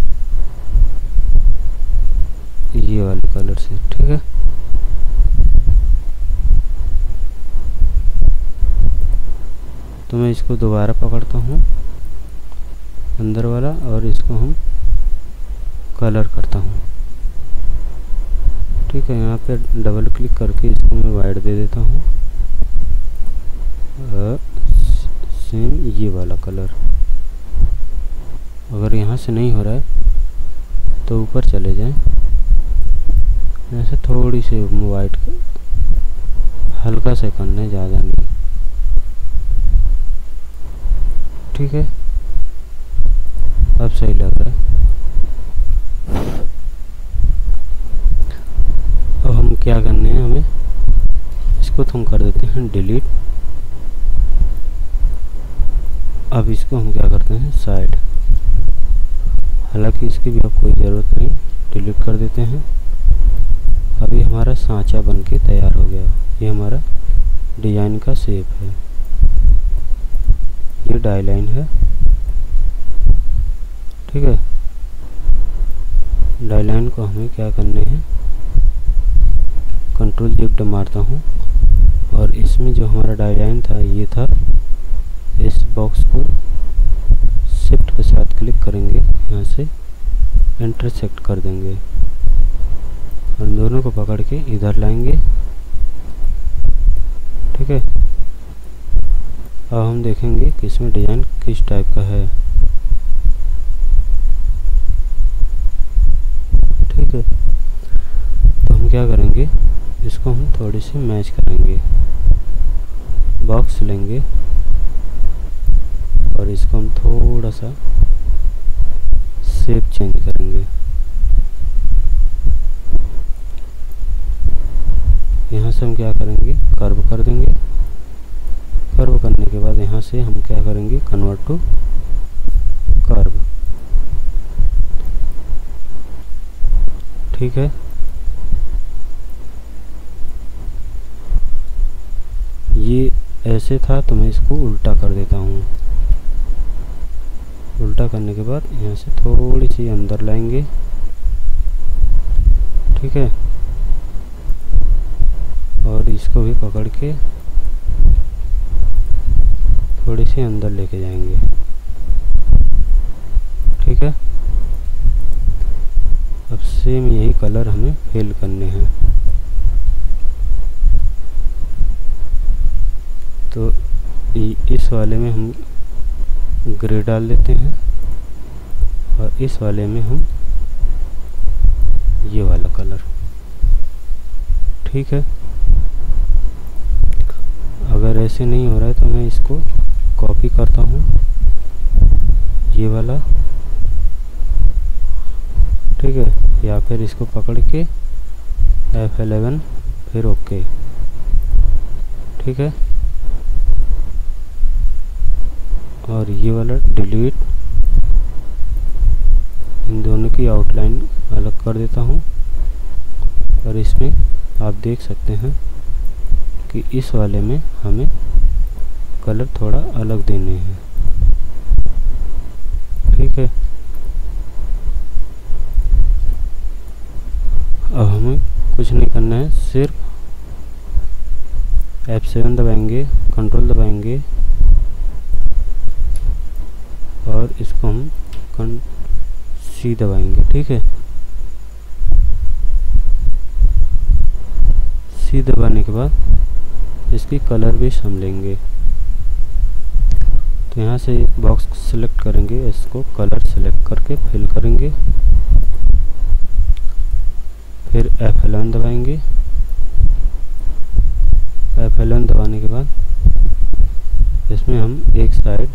ये वाले कलर से। ठीक है, तो मैं इसको दोबारा पकड़ता हूँ अंदर वाला और इसको हम कलर करता हूँ। ठीक है, यहाँ पे डबल क्लिक करके इसको मैं वाइट दे देता हूँ। सेम ये वाला कलर। अगर यहाँ से नहीं हो रहा है तो ऊपर चले जाएं, ऐसे थोड़ी सी वाइट हल्का से करना है, ज़्यादा नहीं। ठीक है, अब सही लग रहा है। अब हम क्या करने हैं, हमें इसको तो हम कर देते हैं डिलीट। अब इसको हम क्या करते हैं साइड, हालांकि इसकी भी अब कोई ज़रूरत नहीं, डिलीट कर देते हैं। अभी हमारा सांचा बनके तैयार हो गया। ये हमारा डिज़ाइन का शेप है, ये डाई लाइन है। ठीक है, डाई लाइन को हमें क्या करने हैं, कंट्रोल शिफ्ट मारता हूँ और इसमें जो हमारा डाई लाइन था ये था, इस बॉक्स को शिफ्ट के साथ क्लिक करेंगे, यहाँ से इंटरसेक्ट कर देंगे और दोनों को पकड़ के इधर लाएंगे। ठीक है, अब हम देखेंगे कि इसमें डिज़ाइन किस टाइप का है। ठीक है, तो हम क्या करेंगे, इसको हम थोड़ी सी मैच करेंगे, बॉक्स लेंगे और इसको हम थोड़ा सा शेप चेंज करेंगे। यहाँ से हम क्या करेंगे, कर्व कर देंगे। कर्व करने के बाद यहाँ से हम क्या करेंगे, कन्वर्ट टू कर्व। ठीक है, ये ऐसे था तो मैं इसको उल्टा कर देता हूँ। उल्टा करने के बाद यहाँ से थोड़ी सी अंदर लाएंगे। ठीक है, और इसको भी पकड़ के थोड़ी सी अंदर लेके जाएंगे। ठीक है, अब सेम यही कलर हमें फिल करने हैं। तो इस वाले में हम ग्रे डाल देते हैं और इस वाले में हम ये वाला कलर। ठीक है, अगर ऐसे नहीं हो रहा है तो मैं इसको कॉपी करता हूँ, ये वाला। ठीक है, या फिर इसको पकड़ के F11 फिर ओके। ठीक है, और ये वाला डिलीट, इन दोनों की आउटलाइन अलग कर देता हूँ। और इसमें आप देख सकते हैं कि इस वाले में हमें कलर थोड़ा अलग देने हैं। ठीक है, अब हमें कुछ नहीं करना है, सिर्फ F7 दबाएंगे, कंट्रोल दबाएंगे और इसको हम C दबाएंगे। ठीक है, C दबाने के बाद इसकी कलर भी हम लेंगे। तो यहाँ से एक बॉक्स सेलेक्ट करेंगे, इसको कलर सेलेक्ट करके फिल करेंगे, फिर F11 दबाएंगे। F11 दबाने के बाद इसमें हम एक साइड,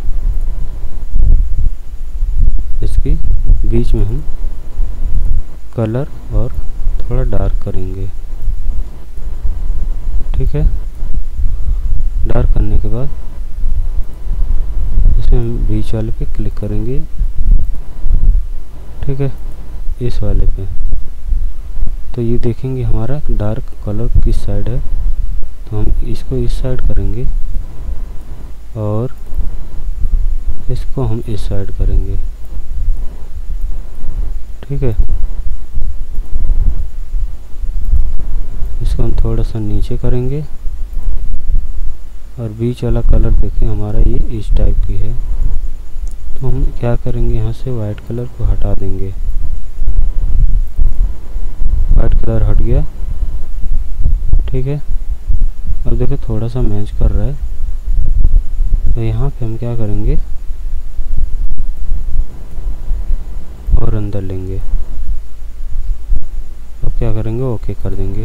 इसकी बीच में हम कलर और थोड़ा डार्क करेंगे। ठीक है, डार्क करने के बाद इसमें हम बीच वाले पे क्लिक करेंगे। ठीक है, इस वाले पे तो ये देखेंगे हमारा डार्क कलर किस साइड है, तो हम इसको इस साइड करेंगे और इसको हम इस साइड करेंगे। ठीक है, इसको हम थोड़ा सा नीचे करेंगे और बीच वाला कलर देखें हमारा ये इस टाइप की है, तो हम क्या करेंगे, यहाँ से वाइट कलर को हटा देंगे। वाइट कलर हट गया। ठीक है, अब देखो थोड़ा सा मैच कर रहा है, तो यहाँ पे हम क्या करेंगे और अंदर लेंगे। अब क्या करेंगे, ओके कर देंगे।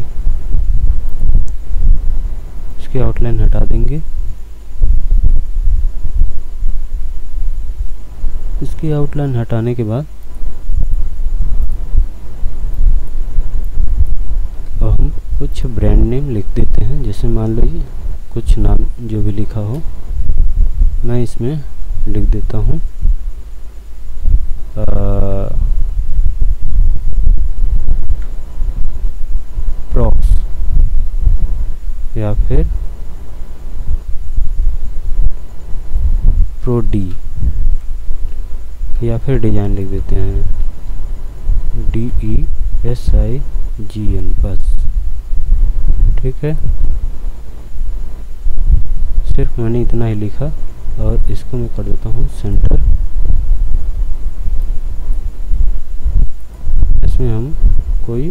इसकी आउटलाइन हटा देंगे। इसकी आउटलाइन हटाने के बाद अब हम कुछ ब्रांड नेम लिख देते हैं। जैसे मान लीजिए कुछ नाम जो भी लिखा हो मैं इसमें लिख देता हूँ प्रॉक्स या फिर प्रो डी या फिर डिजाइन लिख देते हैं DESIGN बस। ठीक है, सिर्फ मैंने इतना ही लिखा और इसको मैं कर देता हूँ सेंटर। इसमें हम कोई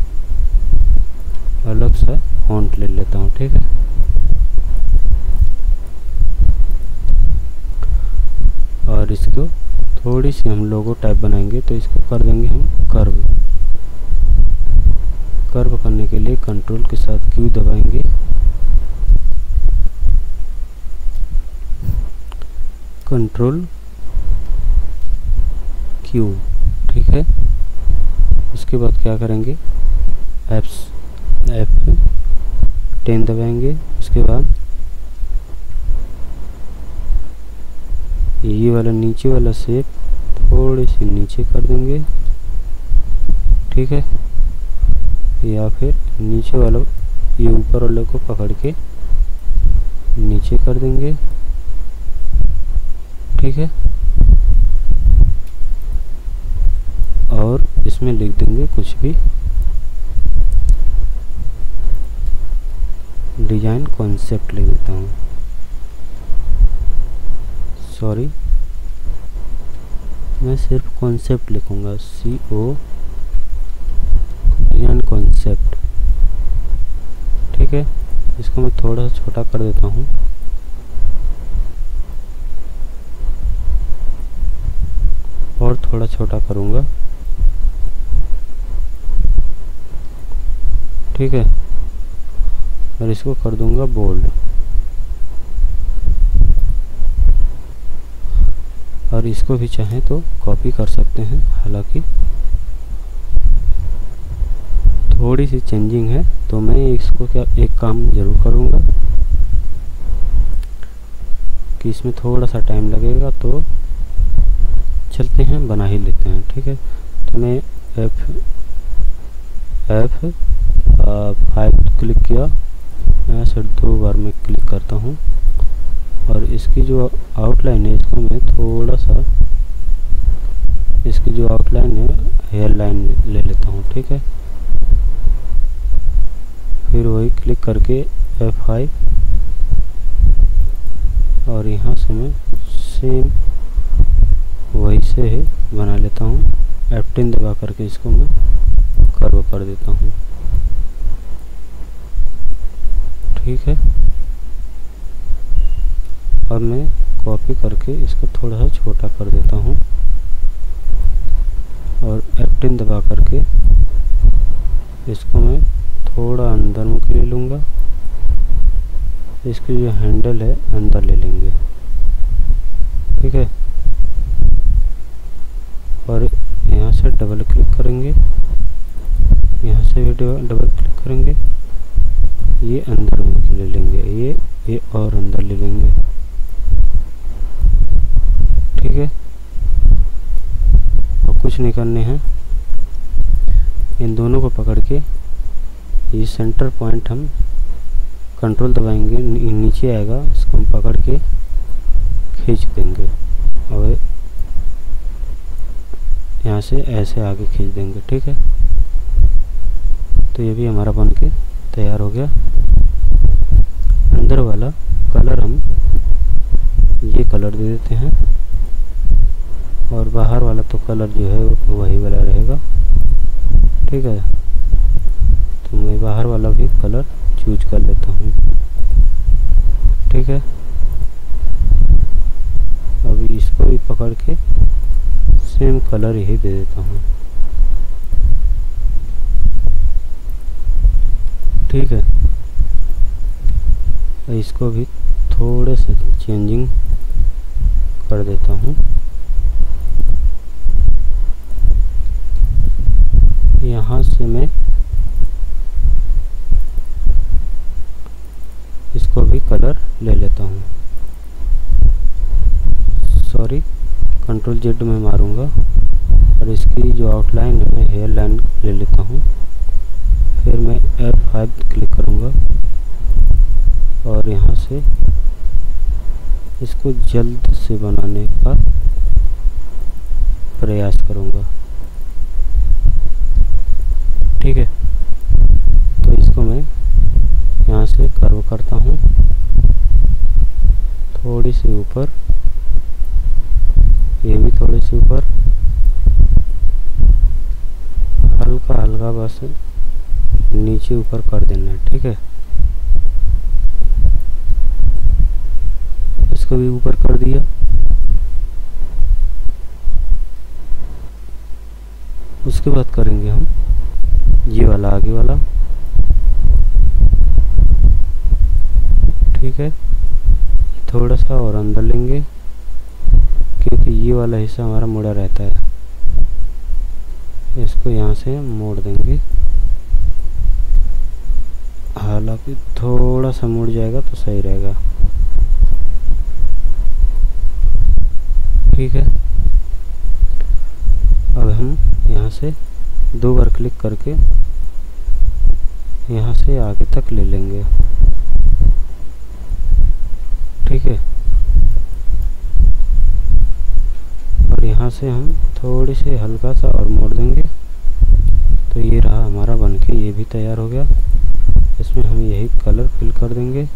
अलग सा फॉन्ट ले लेता हूँ। ठीक है, और इसको थोड़ी सी हम लोगो टाइप बनाएंगे तो इसको कर देंगे हम कर्व। कर्व करने के लिए कंट्रोल के साथ Q दबाएंगे। Control Q। ठीक है, उसके बाद क्या करेंगे, F10 दबाएंगे। उसके बाद ये वाला नीचे वाला शेप थोड़ी सी नीचे कर देंगे। ठीक है, या फिर नीचे वाला ये ऊपर वाले को पकड़ के नीचे कर देंगे। ठीक है, और इसमें लिख देंगे कुछ भी डिजाइन कॉन्सेप्ट लिख देता हूँ। सॉरी, मैं सिर्फ कॉन्सेप्ट लिखूंगा, CO डिजाइन कॉन्सेप्ट। ठीक है, इसको मैं थोड़ा छोटा कर देता हूँ। और थोड़ा छोटा करूँगा। ठीक है, और इसको कर दूंगा बोल्ड। और इसको भी चाहें तो कॉपी कर सकते हैं, हालांकि थोड़ी सी चेंजिंग है तो मैं इसको क्या एक काम ज़रूर करूँगा कि इसमें थोड़ा सा टाइम लगेगा, तो चलते हैं बना ही लेते हैं। ठीक है, तो मैं F5 क्लिक किया, यहाँ से 2 बार मैं क्लिक करता हूँ और इसकी जो आउटलाइन है इसको मैं थोड़ा सा, इसकी जो आउटलाइन है हेयर लाइन ले लेता हूँ। ठीक है, फिर वही क्लिक करके F5 और यहाँ से मैं सेम वही से ही बना लेता हूँ। F10 दबा करके इसको मैं कर्व कर देता हूँ। ठीक है, अब मैं कॉपी करके इसको थोड़ा सा छोटा कर देता हूँ और F10 दबा करके इसको मैं थोड़ा अंदर मुख ले लूँगा। इसकी जो हैंडल है अंदर ले लेंगे। ठीक है, और यहाँ से डबल क्लिक करेंगे, यहाँ से भी डबल क्लिक करेंगे, ये अंदर मुख ले लेंगे, ये और अंदर ले लेंगे। ठीक है, और कुछ नहीं करने हैं, इन दोनों को पकड़ के ये सेंटर पॉइंट हम कंट्रोल दबाएंगे, नीचे आएगा, इसको हम पकड़ के खींच देंगे और यहाँ से ऐसे आगे खींच देंगे। ठीक है, तो ये भी हमारा बन के तैयार हो गया। अंदर वाला कलर हम ये कलर दे देते हैं और बाहर वाला तो कलर जो है वही वाला रहेगा। ठीक है, तो मैं बाहर वाला भी कलर चूज कर लेता हूँ। ठीक है, पकड़ के सेम कलर ही दे देता हूँ। ठीक है, इसको भी थोड़े से चेंजिंग कर देता हूँ। यहाँ से मैं इसको भी कलर ले लेता हूँ। सॉरी, कंट्रोल जेड में मारूंगा और इसकी जो आउटलाइन है मैं हेयर लाइन ले लेता हूँ। फिर मैं F5 क्लिक करूँगा और यहाँ से इसको जल्द से बनाने का प्रयास करूँगा। ठीक है, तो इसको मैं यहाँ से कर्व करता हूँ थोड़ी सी ऊपर, ये भी थोड़ी सी ऊपर, हल्का हल्का बस नीचे ऊपर कर देना है। ठीक है, इसको भी ऊपर कर दिया। उसके बाद करेंगे हम ये वाला आगे वाला। ठीक है, थोड़ा सा और अंदर लेंगे क्योंकि ये वाला हिस्सा हमारा मुड़ा रहता है। इसको यहाँ से मोड़ देंगे, हालांकि थोड़ा सा मुड़ जाएगा तो सही रहेगा। ठीक है, अब हम यहाँ से 2 बार क्लिक करके यहाँ से आगे तक ले लेंगे। ठीक है, और यहाँ से हम थोड़ी से हल्का सा और मोड़ देंगे तो ये रहा हमारा बनके, ये भी तैयार हो गया। इसमें हम यही कलर फिल कर देंगे,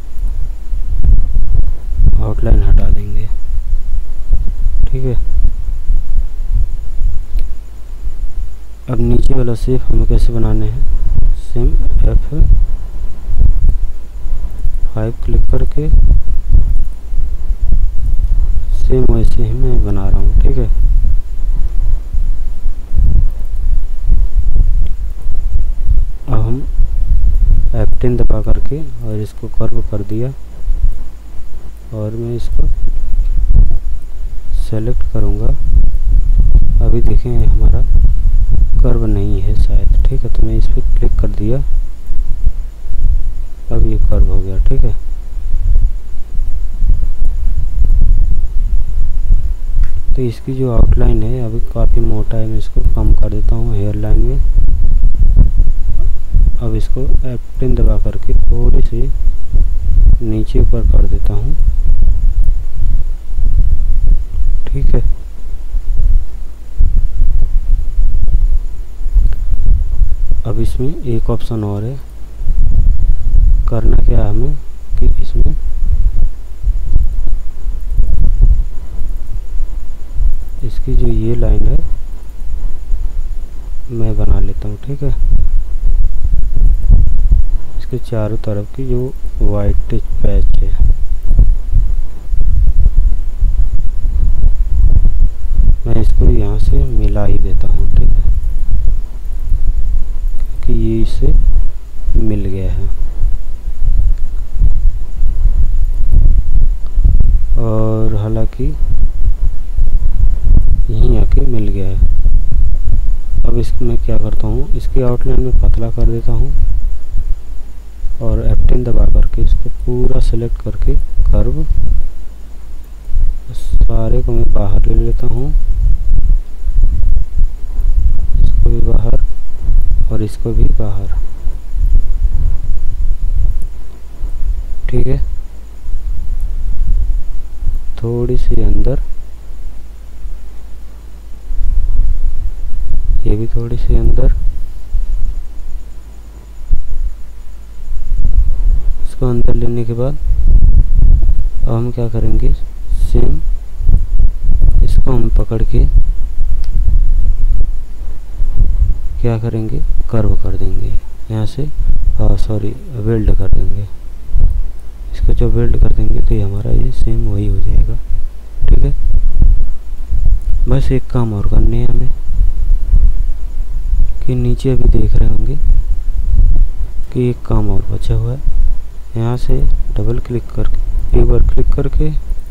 आउटलाइन हटा देंगे। ठीक है, अब नीचे वाला शेप हमें कैसे बनाने हैं, सेम F5 क्लिक करके सेम वैसे ही मैं बना रहा हूँ। ठीक है, अब हम F10 दबा करके और इसको कर्व कर दिया और मैं इसको सेलेक्ट करूँगा। अभी देखें हमारा कर्व नहीं है शायद। ठीक है, तो मैं इस पर क्लिक कर दिया, अब ये कर्व हो गया। ठीक है, तो इसकी जो आउटलाइन है अभी काफ़ी मोटा है, मैं इसको कम कर देता हूँ हेयर लाइन में। अब इसको F10 दबा करके थोड़ी सी नीचे ऊपर कर देता हूँ। ठीक है, अब इसमें एक ऑप्शन और है, करना क्या है हमें कि इसमें इसकी जो ये लाइन है मैं बना लेता हूँ। ठीक है, इसके चारों तरफ की जो वाइट पैच है मैं इसको यहाँ से मिला ही देता हूँ। ठीक है, क्योंकि ये इसे मिल गया है और हालांकि यहीं आके मिल गया है। अब इसको मैं क्या करता हूँ, इसकी आउटलाइन में पतला कर देता हूँ और F10 दबा करके इसको पूरा सेलेक्ट करके कर्व सारे को मैं बाहर ले लेता हूँ, इसको भी बाहर और इसको भी बाहर। ठीक है, थोड़ी सी अंदर, ये भी थोड़ी सी अंदर, इसको अंदर लेने के बाद अब हम क्या करेंगे, सेम इसको हम पकड़ के क्या करेंगे, कर्व कर देंगे यहाँ से, सॉरी वेल्ड कर देंगे। इसको जब वेल्ड कर देंगे तो ये हमारा ये सेम वही हो जाएगा। ठीक है, बस एक काम और करने हैं हमें कि नीचे अभी देख रहे होंगे कि एक काम और बचा हुआ है। यहाँ से डबल क्लिक करके एक बार क्लिक करके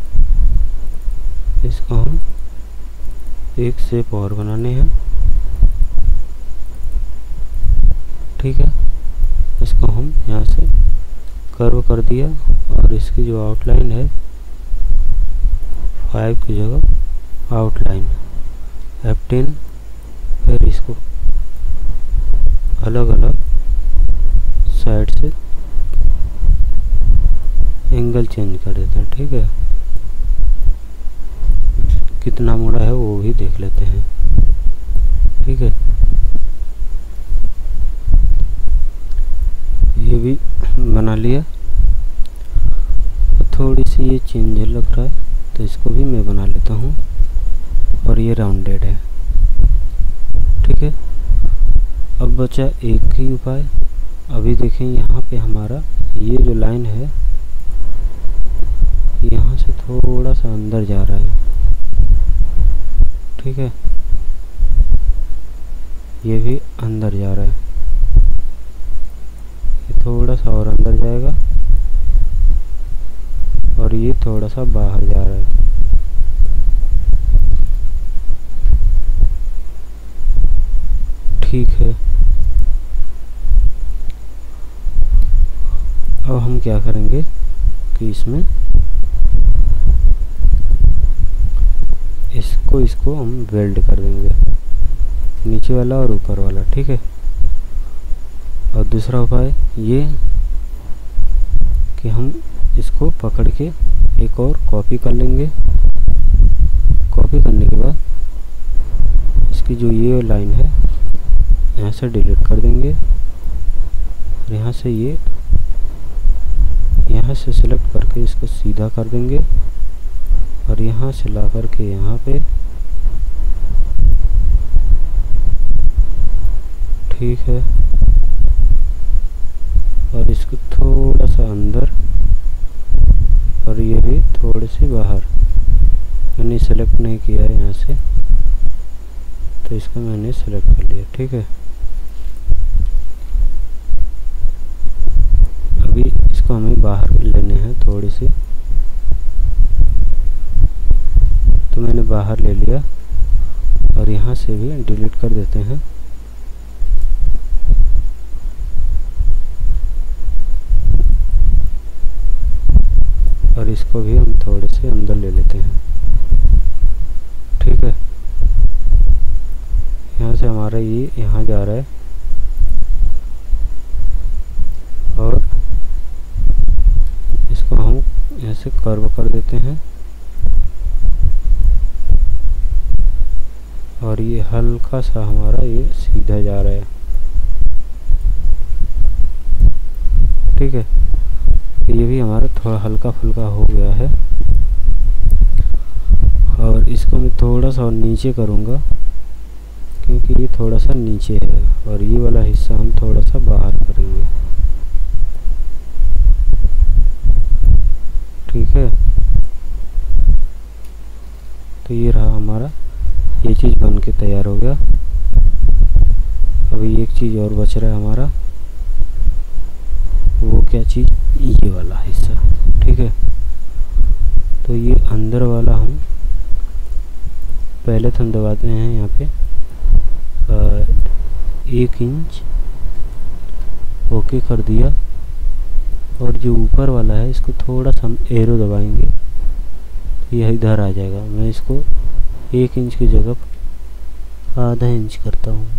इसको हम एक शेप और बनाने हैं। ठीक है, इसको हम यहाँ से कर्व कर दिया और इसकी जो आउटलाइन है 5 की जगह आउटलाइन F10। फिर इसको अलग अलग साइड से एंगल चेंज कर देते हैं। ठीक है, कितना मुड़ा है वो भी देख लेते हैं। ठीक है, ये भी बना लिया। थोड़ी सी ये चेंज लग रहा है तो इसको भी मैं बना लेता हूँ और ये राउंडेड है। ठीक है, अब बचा एक ही उपाय। अभी देखें यहाँ पे हमारा ये जो लाइन है यहाँ से थोड़ा सा अंदर जा रहा है। ठीक है, ये भी अंदर जा रहा है, ये थोड़ा सा और अंदर जाएगा और ये थोड़ा सा बाहर जा रहा है। ठीक है, अब हम क्या करेंगे कि इसमें इसको हम वेल्ड कर देंगे, नीचे वाला और ऊपर वाला। ठीक है, और दूसरा उपाय ये कि हम इसको पकड़ के एक और कॉपी कर लेंगे। कॉपी करने के बाद इसकी जो ये लाइन है यहाँ से डिलीट कर देंगे और यहाँ से ये यहाँ से सिलेक्ट करके इसको सीधा कर देंगे और यहाँ से ला करके यहाँ पे। ठीक है, और इसको थोड़ा सा अंदर और ये भी थोड़े से बाहर। मैंने सेलेक्ट नहीं किया है यहाँ से तो इसको मैंने सेलेक्ट कर लिया। ठीक है, अभी इसको हमें बाहर लेने हैं थोड़ी सी, तो मैंने बाहर ले लिया और यहाँ से भी डिलीट कर देते हैं। और इसको भी हम थोड़े से अंदर ले लेते हैं। ठीक है, यहाँ से हमारा ये यहाँ जा रहा है और इसको हम यहाँ से कर्व कर देते हैं और ये हल्का सा हमारा ये सीधा जा रहा है। ठीक है, ये भी हमारा थोड़ा हल्का फुल्का हो गया है और इसको मैं थोड़ा सा और नीचे करूँगा क्योंकि ये थोड़ा सा नीचे है और ये वाला हिस्सा हम थोड़ा सा बाहर करेंगे। ठीक है, तो ये रहा हमारा, ये चीज़ बन के तैयार हो गया। अभी एक चीज़ और बच रहा है हमारा, वो क्या चीज़, ये वाला हिस्सा। ठीक है, तो ये अंदर वाला हम पहले तो हम दबाते हैं यहाँ पे 1 इंच, ओके कर दिया। और जो ऊपर वाला है इसको थोड़ा सा हम एरो दबाएंगे तो यह इधर आ जाएगा। मैं इसको 1 इंच की जगह आधा इंच करता हूँ।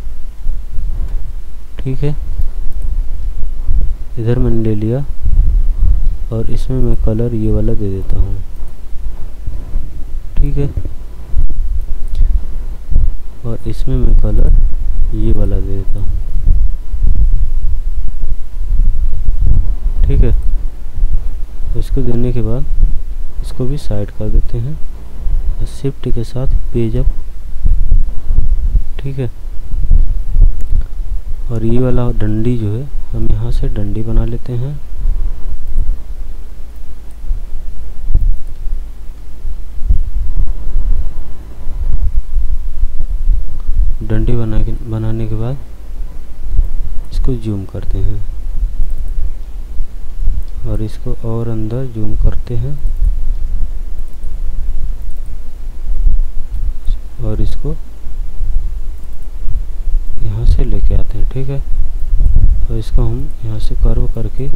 ठीक है, इधर मैंने ले लिया और इसमें मैं कलर ये वाला दे देता हूँ। ठीक है, और इसमें मैं कलर ये वाला दे देता हूँ। ठीक है, तो इसको देने के बाद इसको भी साइड कर देते हैं और शिफ्ट के साथ पेज अप। ठीक है, और ये वाला डंडी जो है हम यहाँ से डंडी बना लेते हैं। बनाने के बाद इसको जूम करते हैं और इसको और अंदर जूम करते हैं और इसको यहाँ से लेके आते हैं। ठीक है, तो इसको हम यहाँ से कर्व करके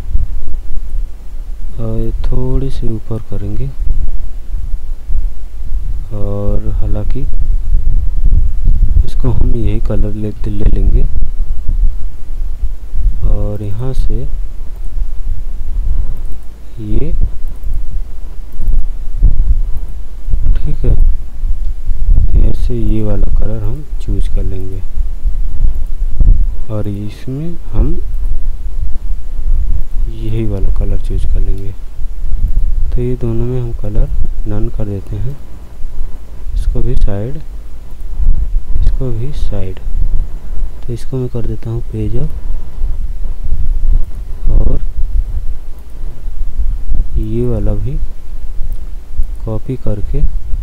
और थोड़ी सी ऊपर करेंगे और हालांकि इसको हम यही कलर ले लेंगे और यहाँ से ये, ठीक है, ऐसे ये वाला कलर हम चूज कर लेंगे और इसमें हम यही वाला कलर चूज कर लेंगे। तो ये दोनों में हम कलर नन कर देते हैं, इसको भी साइड, इसको भी साइड। तो इसको मैं कर देता हूँ पेज अप और ये वाला भी कॉपी करके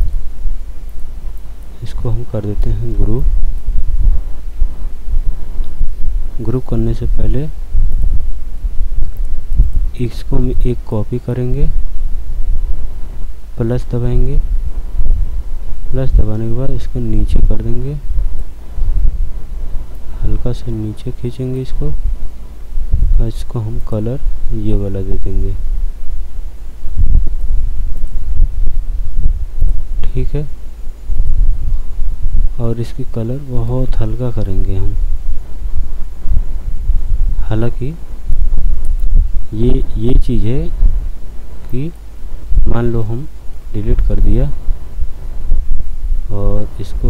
इसको हम कर देते हैं ग्रुप। ग्रुप करने से पहले इसको हम एक कॉपी करेंगे, प्लस दबाएंगे, प्लस दबाने के बाद इसको नीचे कर देंगे, हल्का से नीचे खींचेंगे इसको और इसको हम कलर ये वाला दे देंगे। ठीक है, और इसकी कलर बहुत हल्का करेंगे हम। हालांकि ये चीज़ है कि मान लो हम डिलीट कर दिया और इसको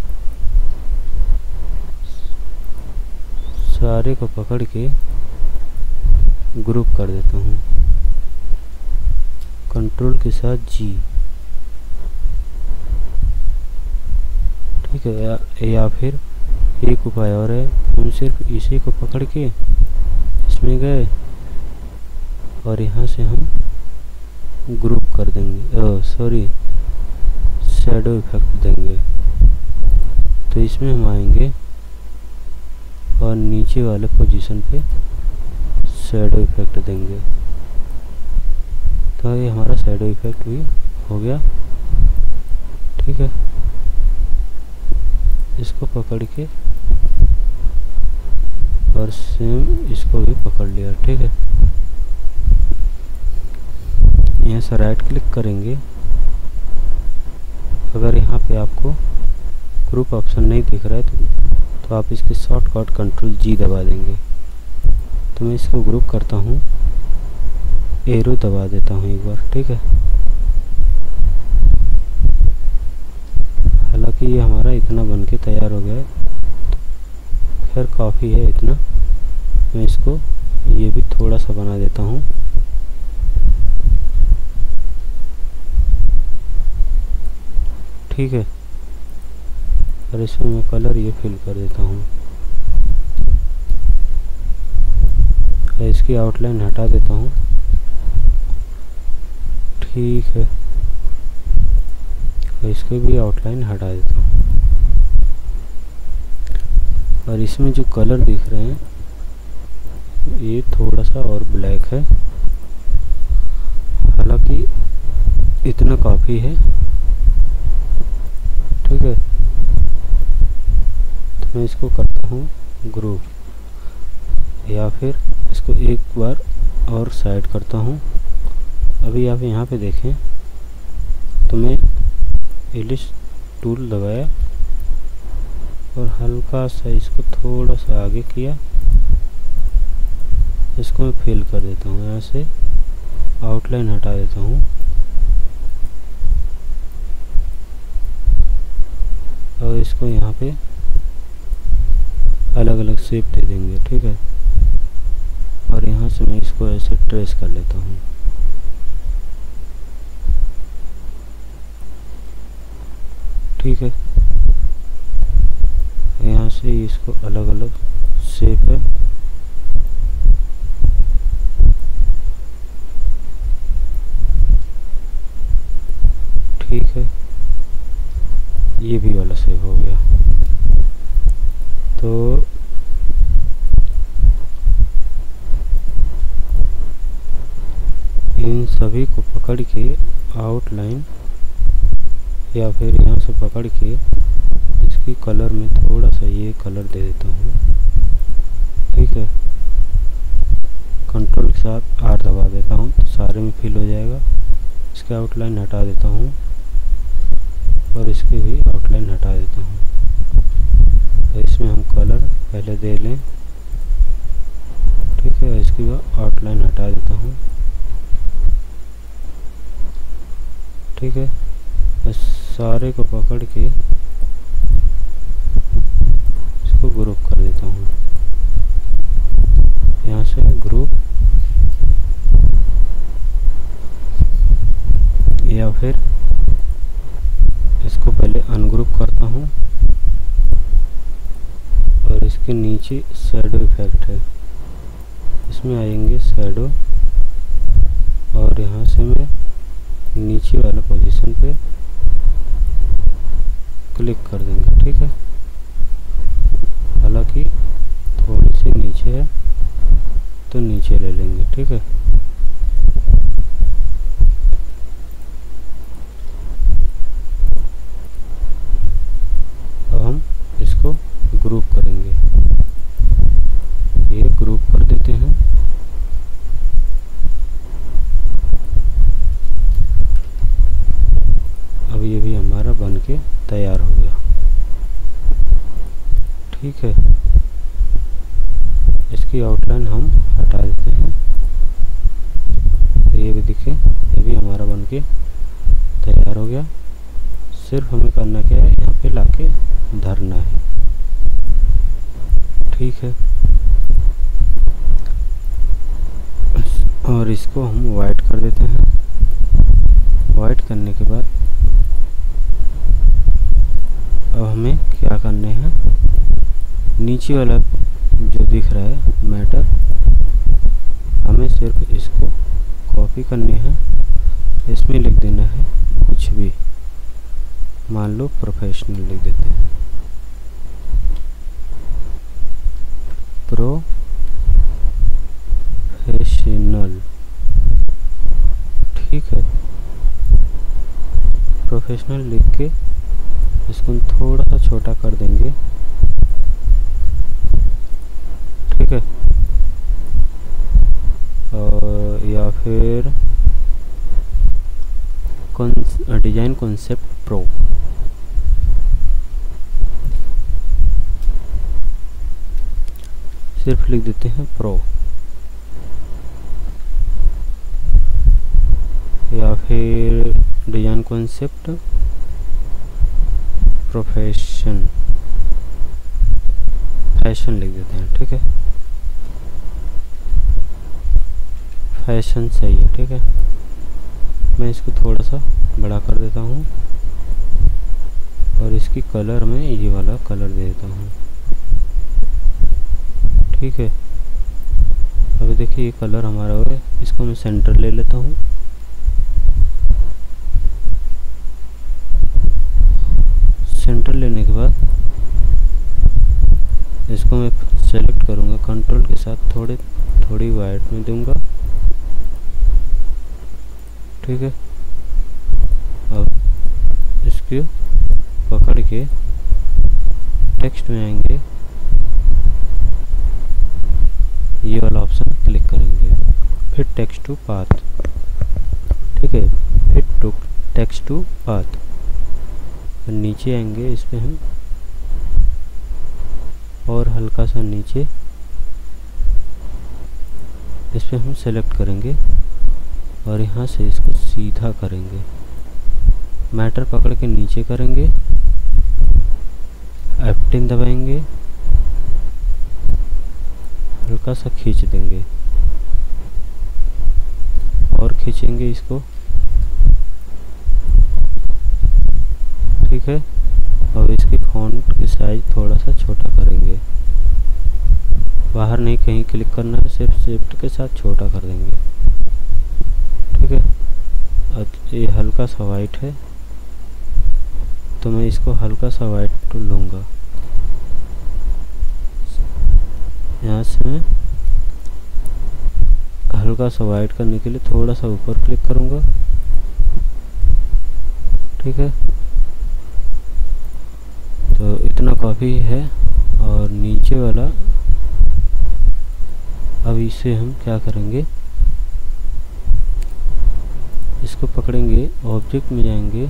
सारे को पकड़ के ग्रुप कर देता हूँ कंट्रोल के साथ जी। ठीक है, या फिर एक उपाय और है, हम सिर्फ इसी को पकड़ के इसमें गए और यहाँ से हम ग्रुप कर देंगे, सॉरी शैडो इफेक्ट देंगे। तो इसमें हम आएंगे और नीचे वाले पोजीशन पे शैडो इफेक्ट देंगे। तो ये हमारा शैडो इफेक्ट भी हो गया। ठीक है, इसको पकड़ के और सेम इसको भी पकड़ लिया। ठीक है, यहाँ से राइट क्लिक करेंगे। अगर यहाँ पे आपको ग्रुप ऑप्शन नहीं दिख रहा है तो आप इसके शॉर्टकट कंट्रोल जी दबा देंगे। तो मैं इसको ग्रुप करता हूँ, एरो दबा देता हूँ एक बार। ठीक है, हालांकि ये हमारा इतना बन के तैयार हो गया है, खैर काफ़ी है इतना। मैं इसको ये भी थोड़ा सा बना देता हूँ। ठीक है, और इसमें मैं कलर ये फिल कर देता हूँ, इसकी आउटलाइन हटा देता हूँ। ठीक है, और इसको भी आउटलाइन हटा देता हूँ। और इसमें जो कलर दिख रहे हैं ये थोड़ा सा और ब्लैक है, हालांकि इतना काफ़ी है। ठीक है, तो मैं इसको करता हूँ ग्रुप, या फिर इसको एक बार और साइड करता हूँ। अभी आप यहाँ पे देखें तो मैं एलिप्स टूल दबाया और हल्का सा इसको थोड़ा सा आगे किया, इसको मैं फिल कर देता हूँ। यहाँ से आउटलाइन हटा देता हूँ और इसको यहाँ पे अलग अलग शेप दे देंगे। ठीक है, और यहाँ से मैं इसको ऐसे ट्रेस कर लेता हूँ। ठीक है, यहाँ से इसको अलग अलग शेप है। ठीक है, ये भी वाला सेव हो गया। पकड़ के आउटलाइन या फिर यहाँ से पकड़ के इसकी कलर में थोड़ा सा ये कलर दे देता हूँ, ठीक है। कंट्रोल के साथ आर दबा देता हूँ तो सारे में फिल हो जाएगा। इसके आउटलाइन हटा देता हूँ और इसके भी आउटलाइन हटा देता हूँ। तो इसमें हम कलर पहले दे लें, ठीक है। इसके बाद आउटलाइन हटा देता हूँ, ठीक है। बस सारे को पकड़ के इसको ग्रुप कर देता हूँ। यहाँ से ग्रुप या फिर इसको पहले अनग्रुप करता हूँ और इसके नीचे शैडो इफेक्ट है, इसमें आएंगे शैडो और यहाँ से मैं नीचे वाला पोजीशन पे क्लिक कर देंगे, ठीक है। हालांकि थोड़ी सी नीचे है तो नीचे ले लेंगे, ठीक है। अब हम इसको ग्रुप करेंगे, ये ग्रुप कर देते हैं। अब ये भी हमारा बन के तैयार हो गया, ठीक है। इसकी आउटलाइन हम हटा देते हैं तो ये भी दिखे, ये भी हमारा बन के तैयार हो गया। सिर्फ हमें करना क्या है, यहाँ पे लाके धरना है, ठीक है। और इसको हम वाइट कर देते हैं। वाइट करने के बाद अब हमें क्या करने हैं, नीचे वाला जो दिख रहा है मैटर, हमें सिर्फ इसको कॉपी करनी है। इसमें लिख देना है कुछ भी, मान लो प्रोफेशनल लिख देते हैं, प्रोफेशनल, ठीक है। प्रोफेशनल लिख के इसको थोड़ा सा छोटा कर देंगे, ठीक है। और या फिर डिजाइन कॉन्सेप्ट प्रो, सिर्फ लिख देते हैं प्रो, या फिर डिजाइन कॉन्सेप्ट प्रोफेशन, फैशन लिख देते हैं, ठीक है। फैशन सही है, ठीक है। मैं इसको थोड़ा सा बड़ा कर देता हूँ और इसकी कलर में ये वाला कलर दे देता हूँ, ठीक है। अभी देखिए ये कलर हमारा हो गया। इसको मैं सेंटर ले लेता हूँ, सेंटर लेने के बाद इसको मैं सेलेक्ट करूँगा, कंट्रोल के साथ थोड़ी वाइट में दूंगा, ठीक है। अब इसको पकड़ के टेक्स्ट में आएंगे, ये वाला ऑप्शन क्लिक करेंगे, फिर टेक्स्ट टू पाथ, ठीक है। फिर टेक्स्ट टू पाथ, नीचे आएंगे, इस पे हम और हल्का सा नीचे इस पे हम सेलेक्ट करेंगे और यहाँ से इसको सीधा करेंगे, मैटर पकड़ के नीचे करेंगे, F10 दबाएंगे, हल्का सा खींच देंगे और खींचेंगे इसको, ठीक है। और इसकी फॉन्ट की साइज थोड़ा सा छोटा करेंगे, बाहर नहीं कहीं क्लिक करना है, सिर्फ शिफ्ट के साथ छोटा कर देंगे, ठीक है। अब ये हल्का सा वाइट है तो मैं इसको हल्का सा वाइट लूँगा, यहाँ से मैं हल्का सा वाइट करने के लिए थोड़ा सा ऊपर क्लिक करूँगा ठीक है, तो इतना काफ़ी है। और नीचे वाला अब इसे हम क्या करेंगे, इसको पकड़ेंगे, ऑब्जेक्ट में जाएंगे,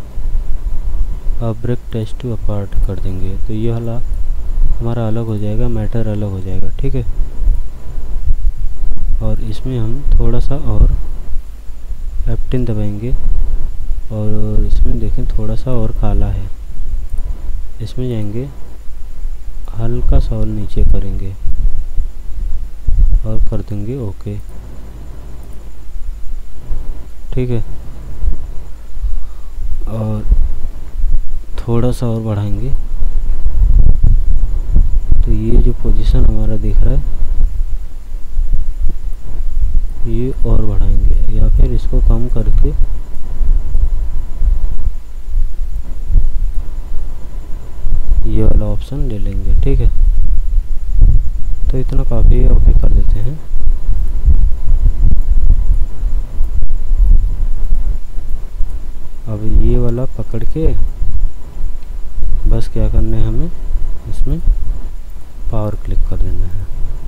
ब्रेक टेस्ट टू अपार्ट कर देंगे, तो ये वाला हमारा अलग हो जाएगा, मैटर अलग हो जाएगा। ठीक है, और इसमें हम थोड़ा सा और F10 दबाएंगे और इसमें देखें थोड़ा सा और काला है, इसमें जाएंगे, हल्का सा और नीचे करेंगे और कर देंगे ओके। ठीक है, और थोड़ा सा और बढ़ाएंगे, तो ये जो पोजीशन हमारा दिख रहा है ये और बढ़ाएंगे, या फिर इसको कम करके ये वाला ऑप्शन ले लेंगे। ठीक है, तो इतना काफ़ी है, ओके कर देते हैं। अब ये वाला पकड़ के बस क्या करना है, हमें इसमें पावर क्लिक कर देना है।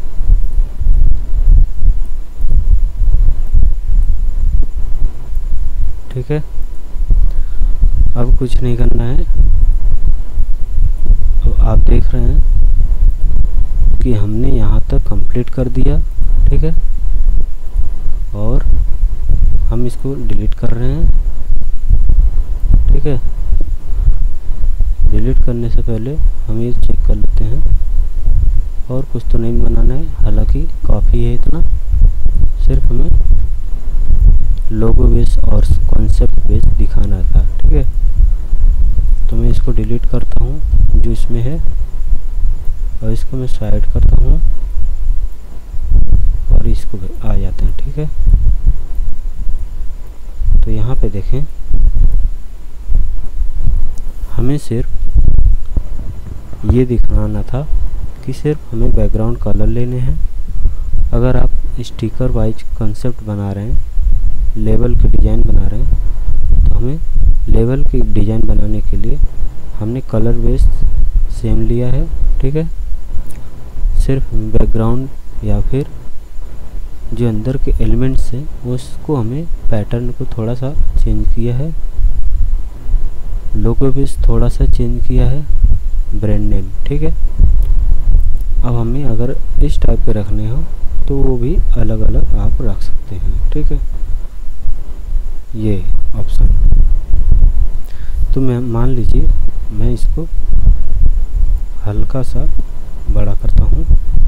ठीक है, अब कुछ नहीं करना है। तो आप देख रहे हैं कि हमने यहाँ तक कंप्लीट कर दिया। ठीक है, और हम इसको डिलीट कर रहे हैं। ठीक है, डिलीट करने से पहले हम ये चेक कर लेते हैं और कुछ तो नहीं बनाना है, हालांकि काफ़ी है इतना, सिर्फ हमें लोगो बेस और कॉन्सेप्ट बेस दिखाना था। ठीक है, तो मैं इसको डिलीट करता हूँ जो इसमें है और इसको मैं साइड करता हूँ और इसको आ जाते हैं। ठीक है, तो यहाँ पे देखें, हमें सिर्फ ये दिखाना था कि सिर्फ हमें बैकग्राउंड कलर लेने हैं। अगर आप स्टिकर वाइज कंसेप्ट बना रहे हैं, लेबल के डिज़ाइन बना रहे हैं, तो हमें लेबल की डिज़ाइन बनाने के लिए हमने कलर बेस सेम लिया है। ठीक है, सिर्फ बैकग्राउंड या फिर जो अंदर के एलिमेंट्स हैं उसको हमें पैटर्न को थोड़ा सा चेंज किया है, लोगो बेस थोड़ा सा चेंज किया है, ब्रांड नेम। ठीक है, अब हमें अगर इस टाइप के रखने हो तो वो भी अलग अलग आप रख सकते हैं। ठीक है, ये ऑप्शन, तो मैं मान लीजिए मैं इसको हल्का सा बड़ा करता हूँ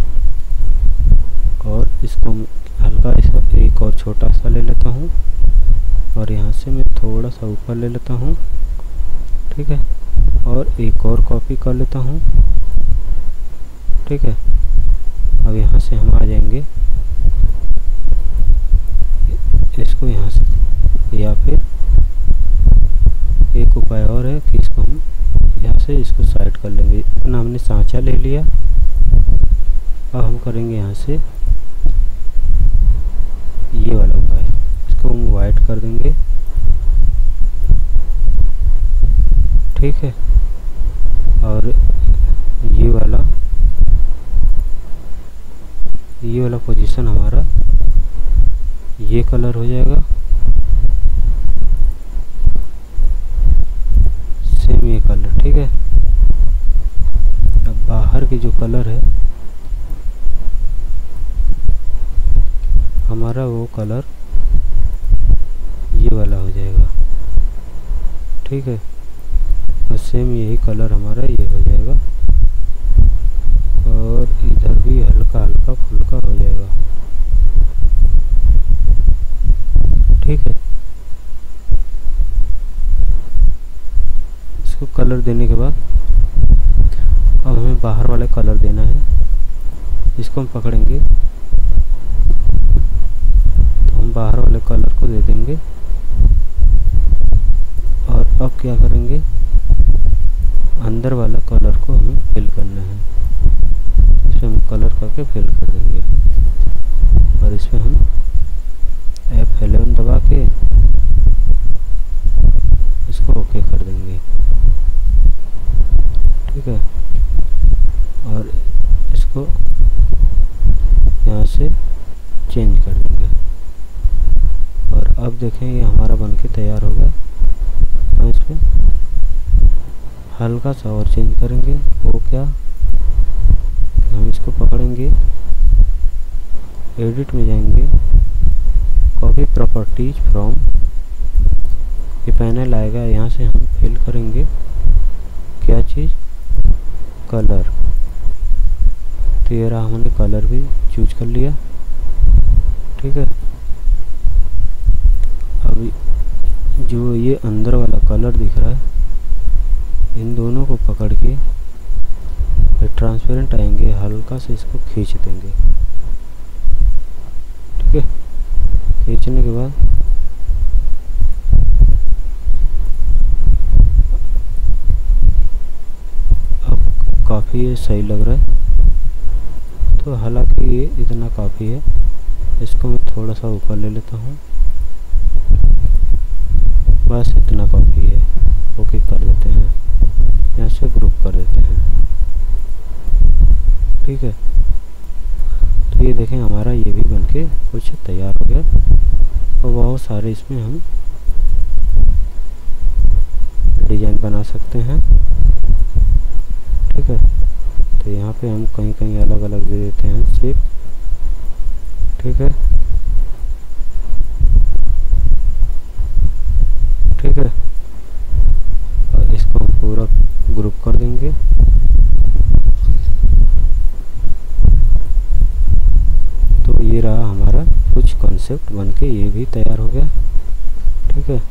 और इसको हल्का एक और छोटा सा ले लेता हूँ और यहाँ से मैं थोड़ा सा ऊपर ले लेता हूँ। ठीक है, और एक और कॉपी कर लेता हूँ। ठीक है, अब यहाँ से हम आ जाएंगे, इसको यहाँ से, या फिर एक उपाय और है कि इसको हम यहाँ से इसको साइड कर लेंगे। इतना हमने सांचा ले लिया, अब हम करेंगे यहाँ से ये वाला उपाय, इसको हम वाइट कर देंगे। ठीक है, और ये वाला पोजीशन हमारा ये कलर हो जाएगा, सेम ये कलर। ठीक है, अब बाहर की जो कलर है हमारा, वो कलर ये वाला हो जाएगा। ठीक है, और सेम यही कलर हमारा ये हो जाएगा और इधर भी हल्का हल्का फुल्का हो जाएगा। ठीक है, इसको कलर देने के बाद अब हमें बाहर वाले कलर देना है। इसको हम पकड़ेंगे तो हम बाहर वाले कलर को दे देंगे और अब क्या करेंगे, अंदर वाला कलर को हमें फिल करना है। इसमें हम कलर करके फिल कर देंगे और इसमें हम F11 दबा के इसको देखें ये हमारा बनके तैयार हो गया। हम इस पर हल्का सा और चेंज करेंगे। वो क्या, हम इसको पकड़ेंगे, एडिट में जाएंगे, कॉपी प्रॉपर्टीज फ्रॉम, ये पैनल आएगा, यहाँ से हम फिल करेंगे क्या चीज़, कलर। तो ये रहा, हमने कलर भी चूज कर लिया। ठीक है, अब जो ये अंदर वाला कलर दिख रहा है, इन दोनों को पकड़ के ट्रांसपेरेंट आएंगे, हल्का से इसको खींच देंगे। ठीक है, खींचने के बाद अब काफ़ी ये सही लग रहा है। तो हालांकि ये इतना काफ़ी है, इसको मैं थोड़ा सा ऊपर ले लेता हूँ, बस इतना काफ़ी है। ओके कर देते हैं, यहाँ से ग्रुप कर देते हैं। ठीक है, तो ये देखें हमारा ये भी बनके कुछ तैयार हो गया। और बहुत सारे इसमें हम डिजाइन बना सकते हैं। ठीक है, तो यहाँ पे हम कहीं कहीं अलग अलग दे देते हैं शेप। ठीक है, ठीक है, और इसको हम पूरा ग्रुप कर देंगे। तो ये रहा हमारा कुछ कॉन्सेप्ट बनके ये भी तैयार हो गया। ठीक है,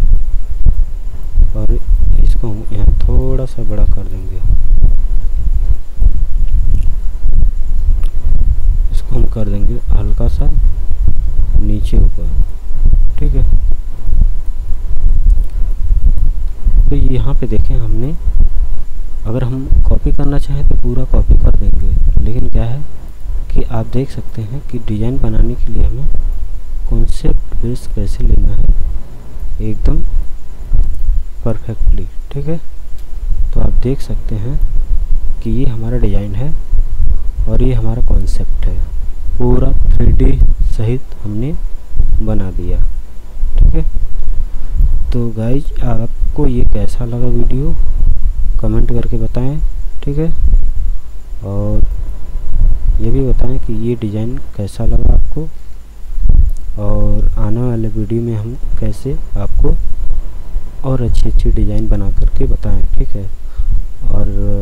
और इसको हम यहाँ थोड़ा सा बड़ा कर देंगे, इसको हम कर देंगे हल्का सा नीचे ऊपर। ठीक है, तो यहाँ पे देखें हमने, अगर हम कॉपी करना चाहें तो पूरा कॉपी कर देंगे, लेकिन क्या है कि आप देख सकते हैं कि डिज़ाइन बनाने के लिए हमें कॉन्सेप्ट बेस कैसे लेना है एकदम परफेक्टली। ठीक है, तो आप देख सकते हैं कि ये हमारा डिज़ाइन है और ये हमारा कॉन्सेप्ट है, पूरा 3D सहित हमने बना दिया। ठीक है, तो गाइज आपको ये कैसा लगा वीडियो कमेंट करके बताएं। ठीक है, और ये भी बताएं कि ये डिज़ाइन कैसा लगा आपको, और आने वाले वीडियो में हम कैसे आपको और अच्छी अच्छी डिज़ाइन बना करके बताएं। ठीक है, और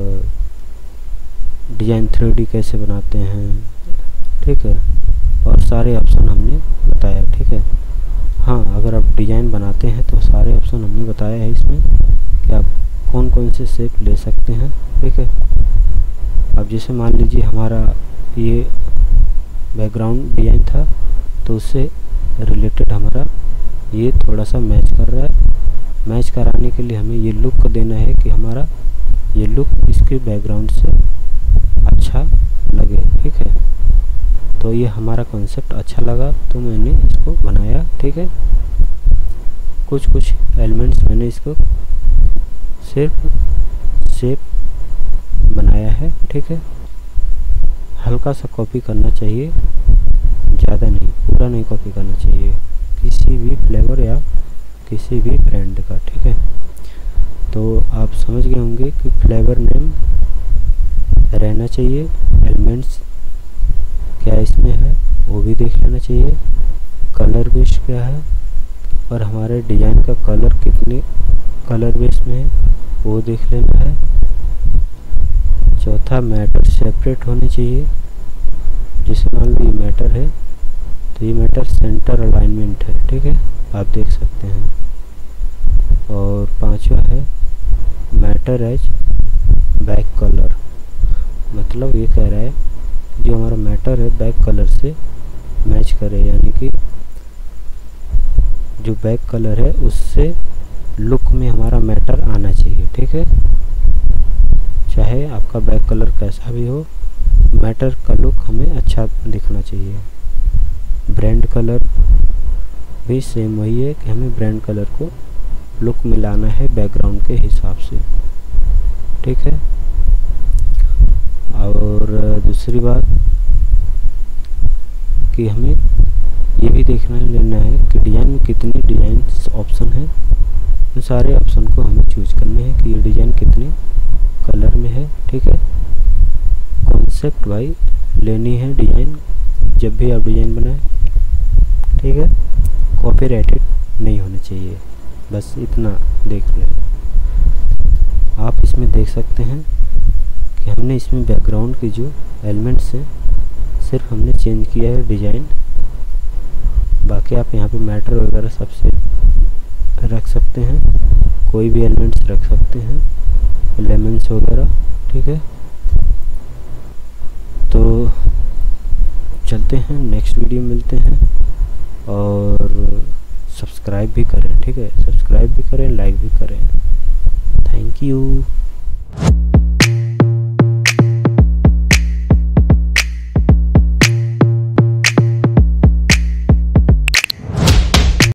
डिज़ाइन 3D कैसे बनाते हैं। ठीक है, और सारे ऑप्शन हमने बताया। ठीक है, हाँ, अगर आप डिज़ाइन बनाते हैं तो सारे ऑप्शन हमने बताया है इसमें कि आप कौन कौन से शेप ले सकते हैं। ठीक है, अब जैसे मान लीजिए हमारा ये बैकग्राउंड डिज़ाइन था, तो उससे रिलेटेड हमारा ये थोड़ा सा मैच कर रहा है। मैच कराने के लिए हमें ये लुक देना है कि हमारा ये लुक इसके बैकग्राउंड से अच्छा लगे। ठीक है, तो ये हमारा कॉन्सेप्ट अच्छा लगा तो मैंने इसको बनाया। ठीक है, कुछ कुछ एलिमेंट्स मैंने इसको सिर्फ शेप बनाया है। ठीक है, हल्का सा कॉपी करना चाहिए, ज़्यादा नहीं, पूरा नहीं कॉपी करना चाहिए किसी भी फ्लेवर या किसी भी ब्रांड का। ठीक है, तो आप समझ गए होंगे कि फ्लेवर नेम रहना चाहिए, एलिमेंट्स क्या इसमें है वो भी देख लेना चाहिए, कलर बेस क्या है और हमारे डिज़ाइन का कलर कितने कलर बेस में है वो देख लेना है। चौथा, मैटर सेपरेट होने चाहिए। जैसे मान लीजिए मैटर है तो ये मैटर सेंटर अलाइनमेंट है। ठीक है, आप देख सकते हैं। और पांचवा है मैटर एज बैक कलर, मतलब ये कह रहा है जो हमारा मैटर है बैक कलर से मैच करे, यानी कि जो बैक कलर है उससे लुक में हमारा मैटर आना चाहिए। ठीक है, चाहे आपका बैक कलर कैसा भी हो, मैटर का लुक हमें अच्छा दिखना चाहिए। ब्रांड कलर भी सेम वही है कि हमें ब्रांड कलर को लुक मिलाना है बैकग्राउंड के हिसाब से। ठीक है, और दूसरी बात कि हमें ये भी देखना लेना है कि डिज़ाइन में कितने डिज़ाइन ऑप्शन हैं। इन सारे ऑप्शन को हमें चूज करने हैं कि ये डिज़ाइन कितने कलर में है। ठीक है, कॉन्सेप्ट वाइज लेनी है डिज़ाइन जब भी आप डिज़ाइन बनाएं। ठीक है, कॉपीराइटेड नहीं होने चाहिए, बस इतना देख लें। आप इसमें देख सकते हैं कि हमने इसमें बैकग्राउंड की जो एलिमेंट्स हैं सिर्फ हमने चेंज किया है डिज़ाइन। बाकी आप यहाँ पे मैटर वगैरह सबसे रख सकते हैं, कोई भी एलिमेंट्स रख सकते हैं, एलिमेंट्स वगैरह। ठीक है, तो चलते हैं, नेक्स्ट वीडियो मिलते हैं। और सब्सक्राइब भी करें। ठीक है, सब्सक्राइब भी करें, लाइक भी करें। Thank you.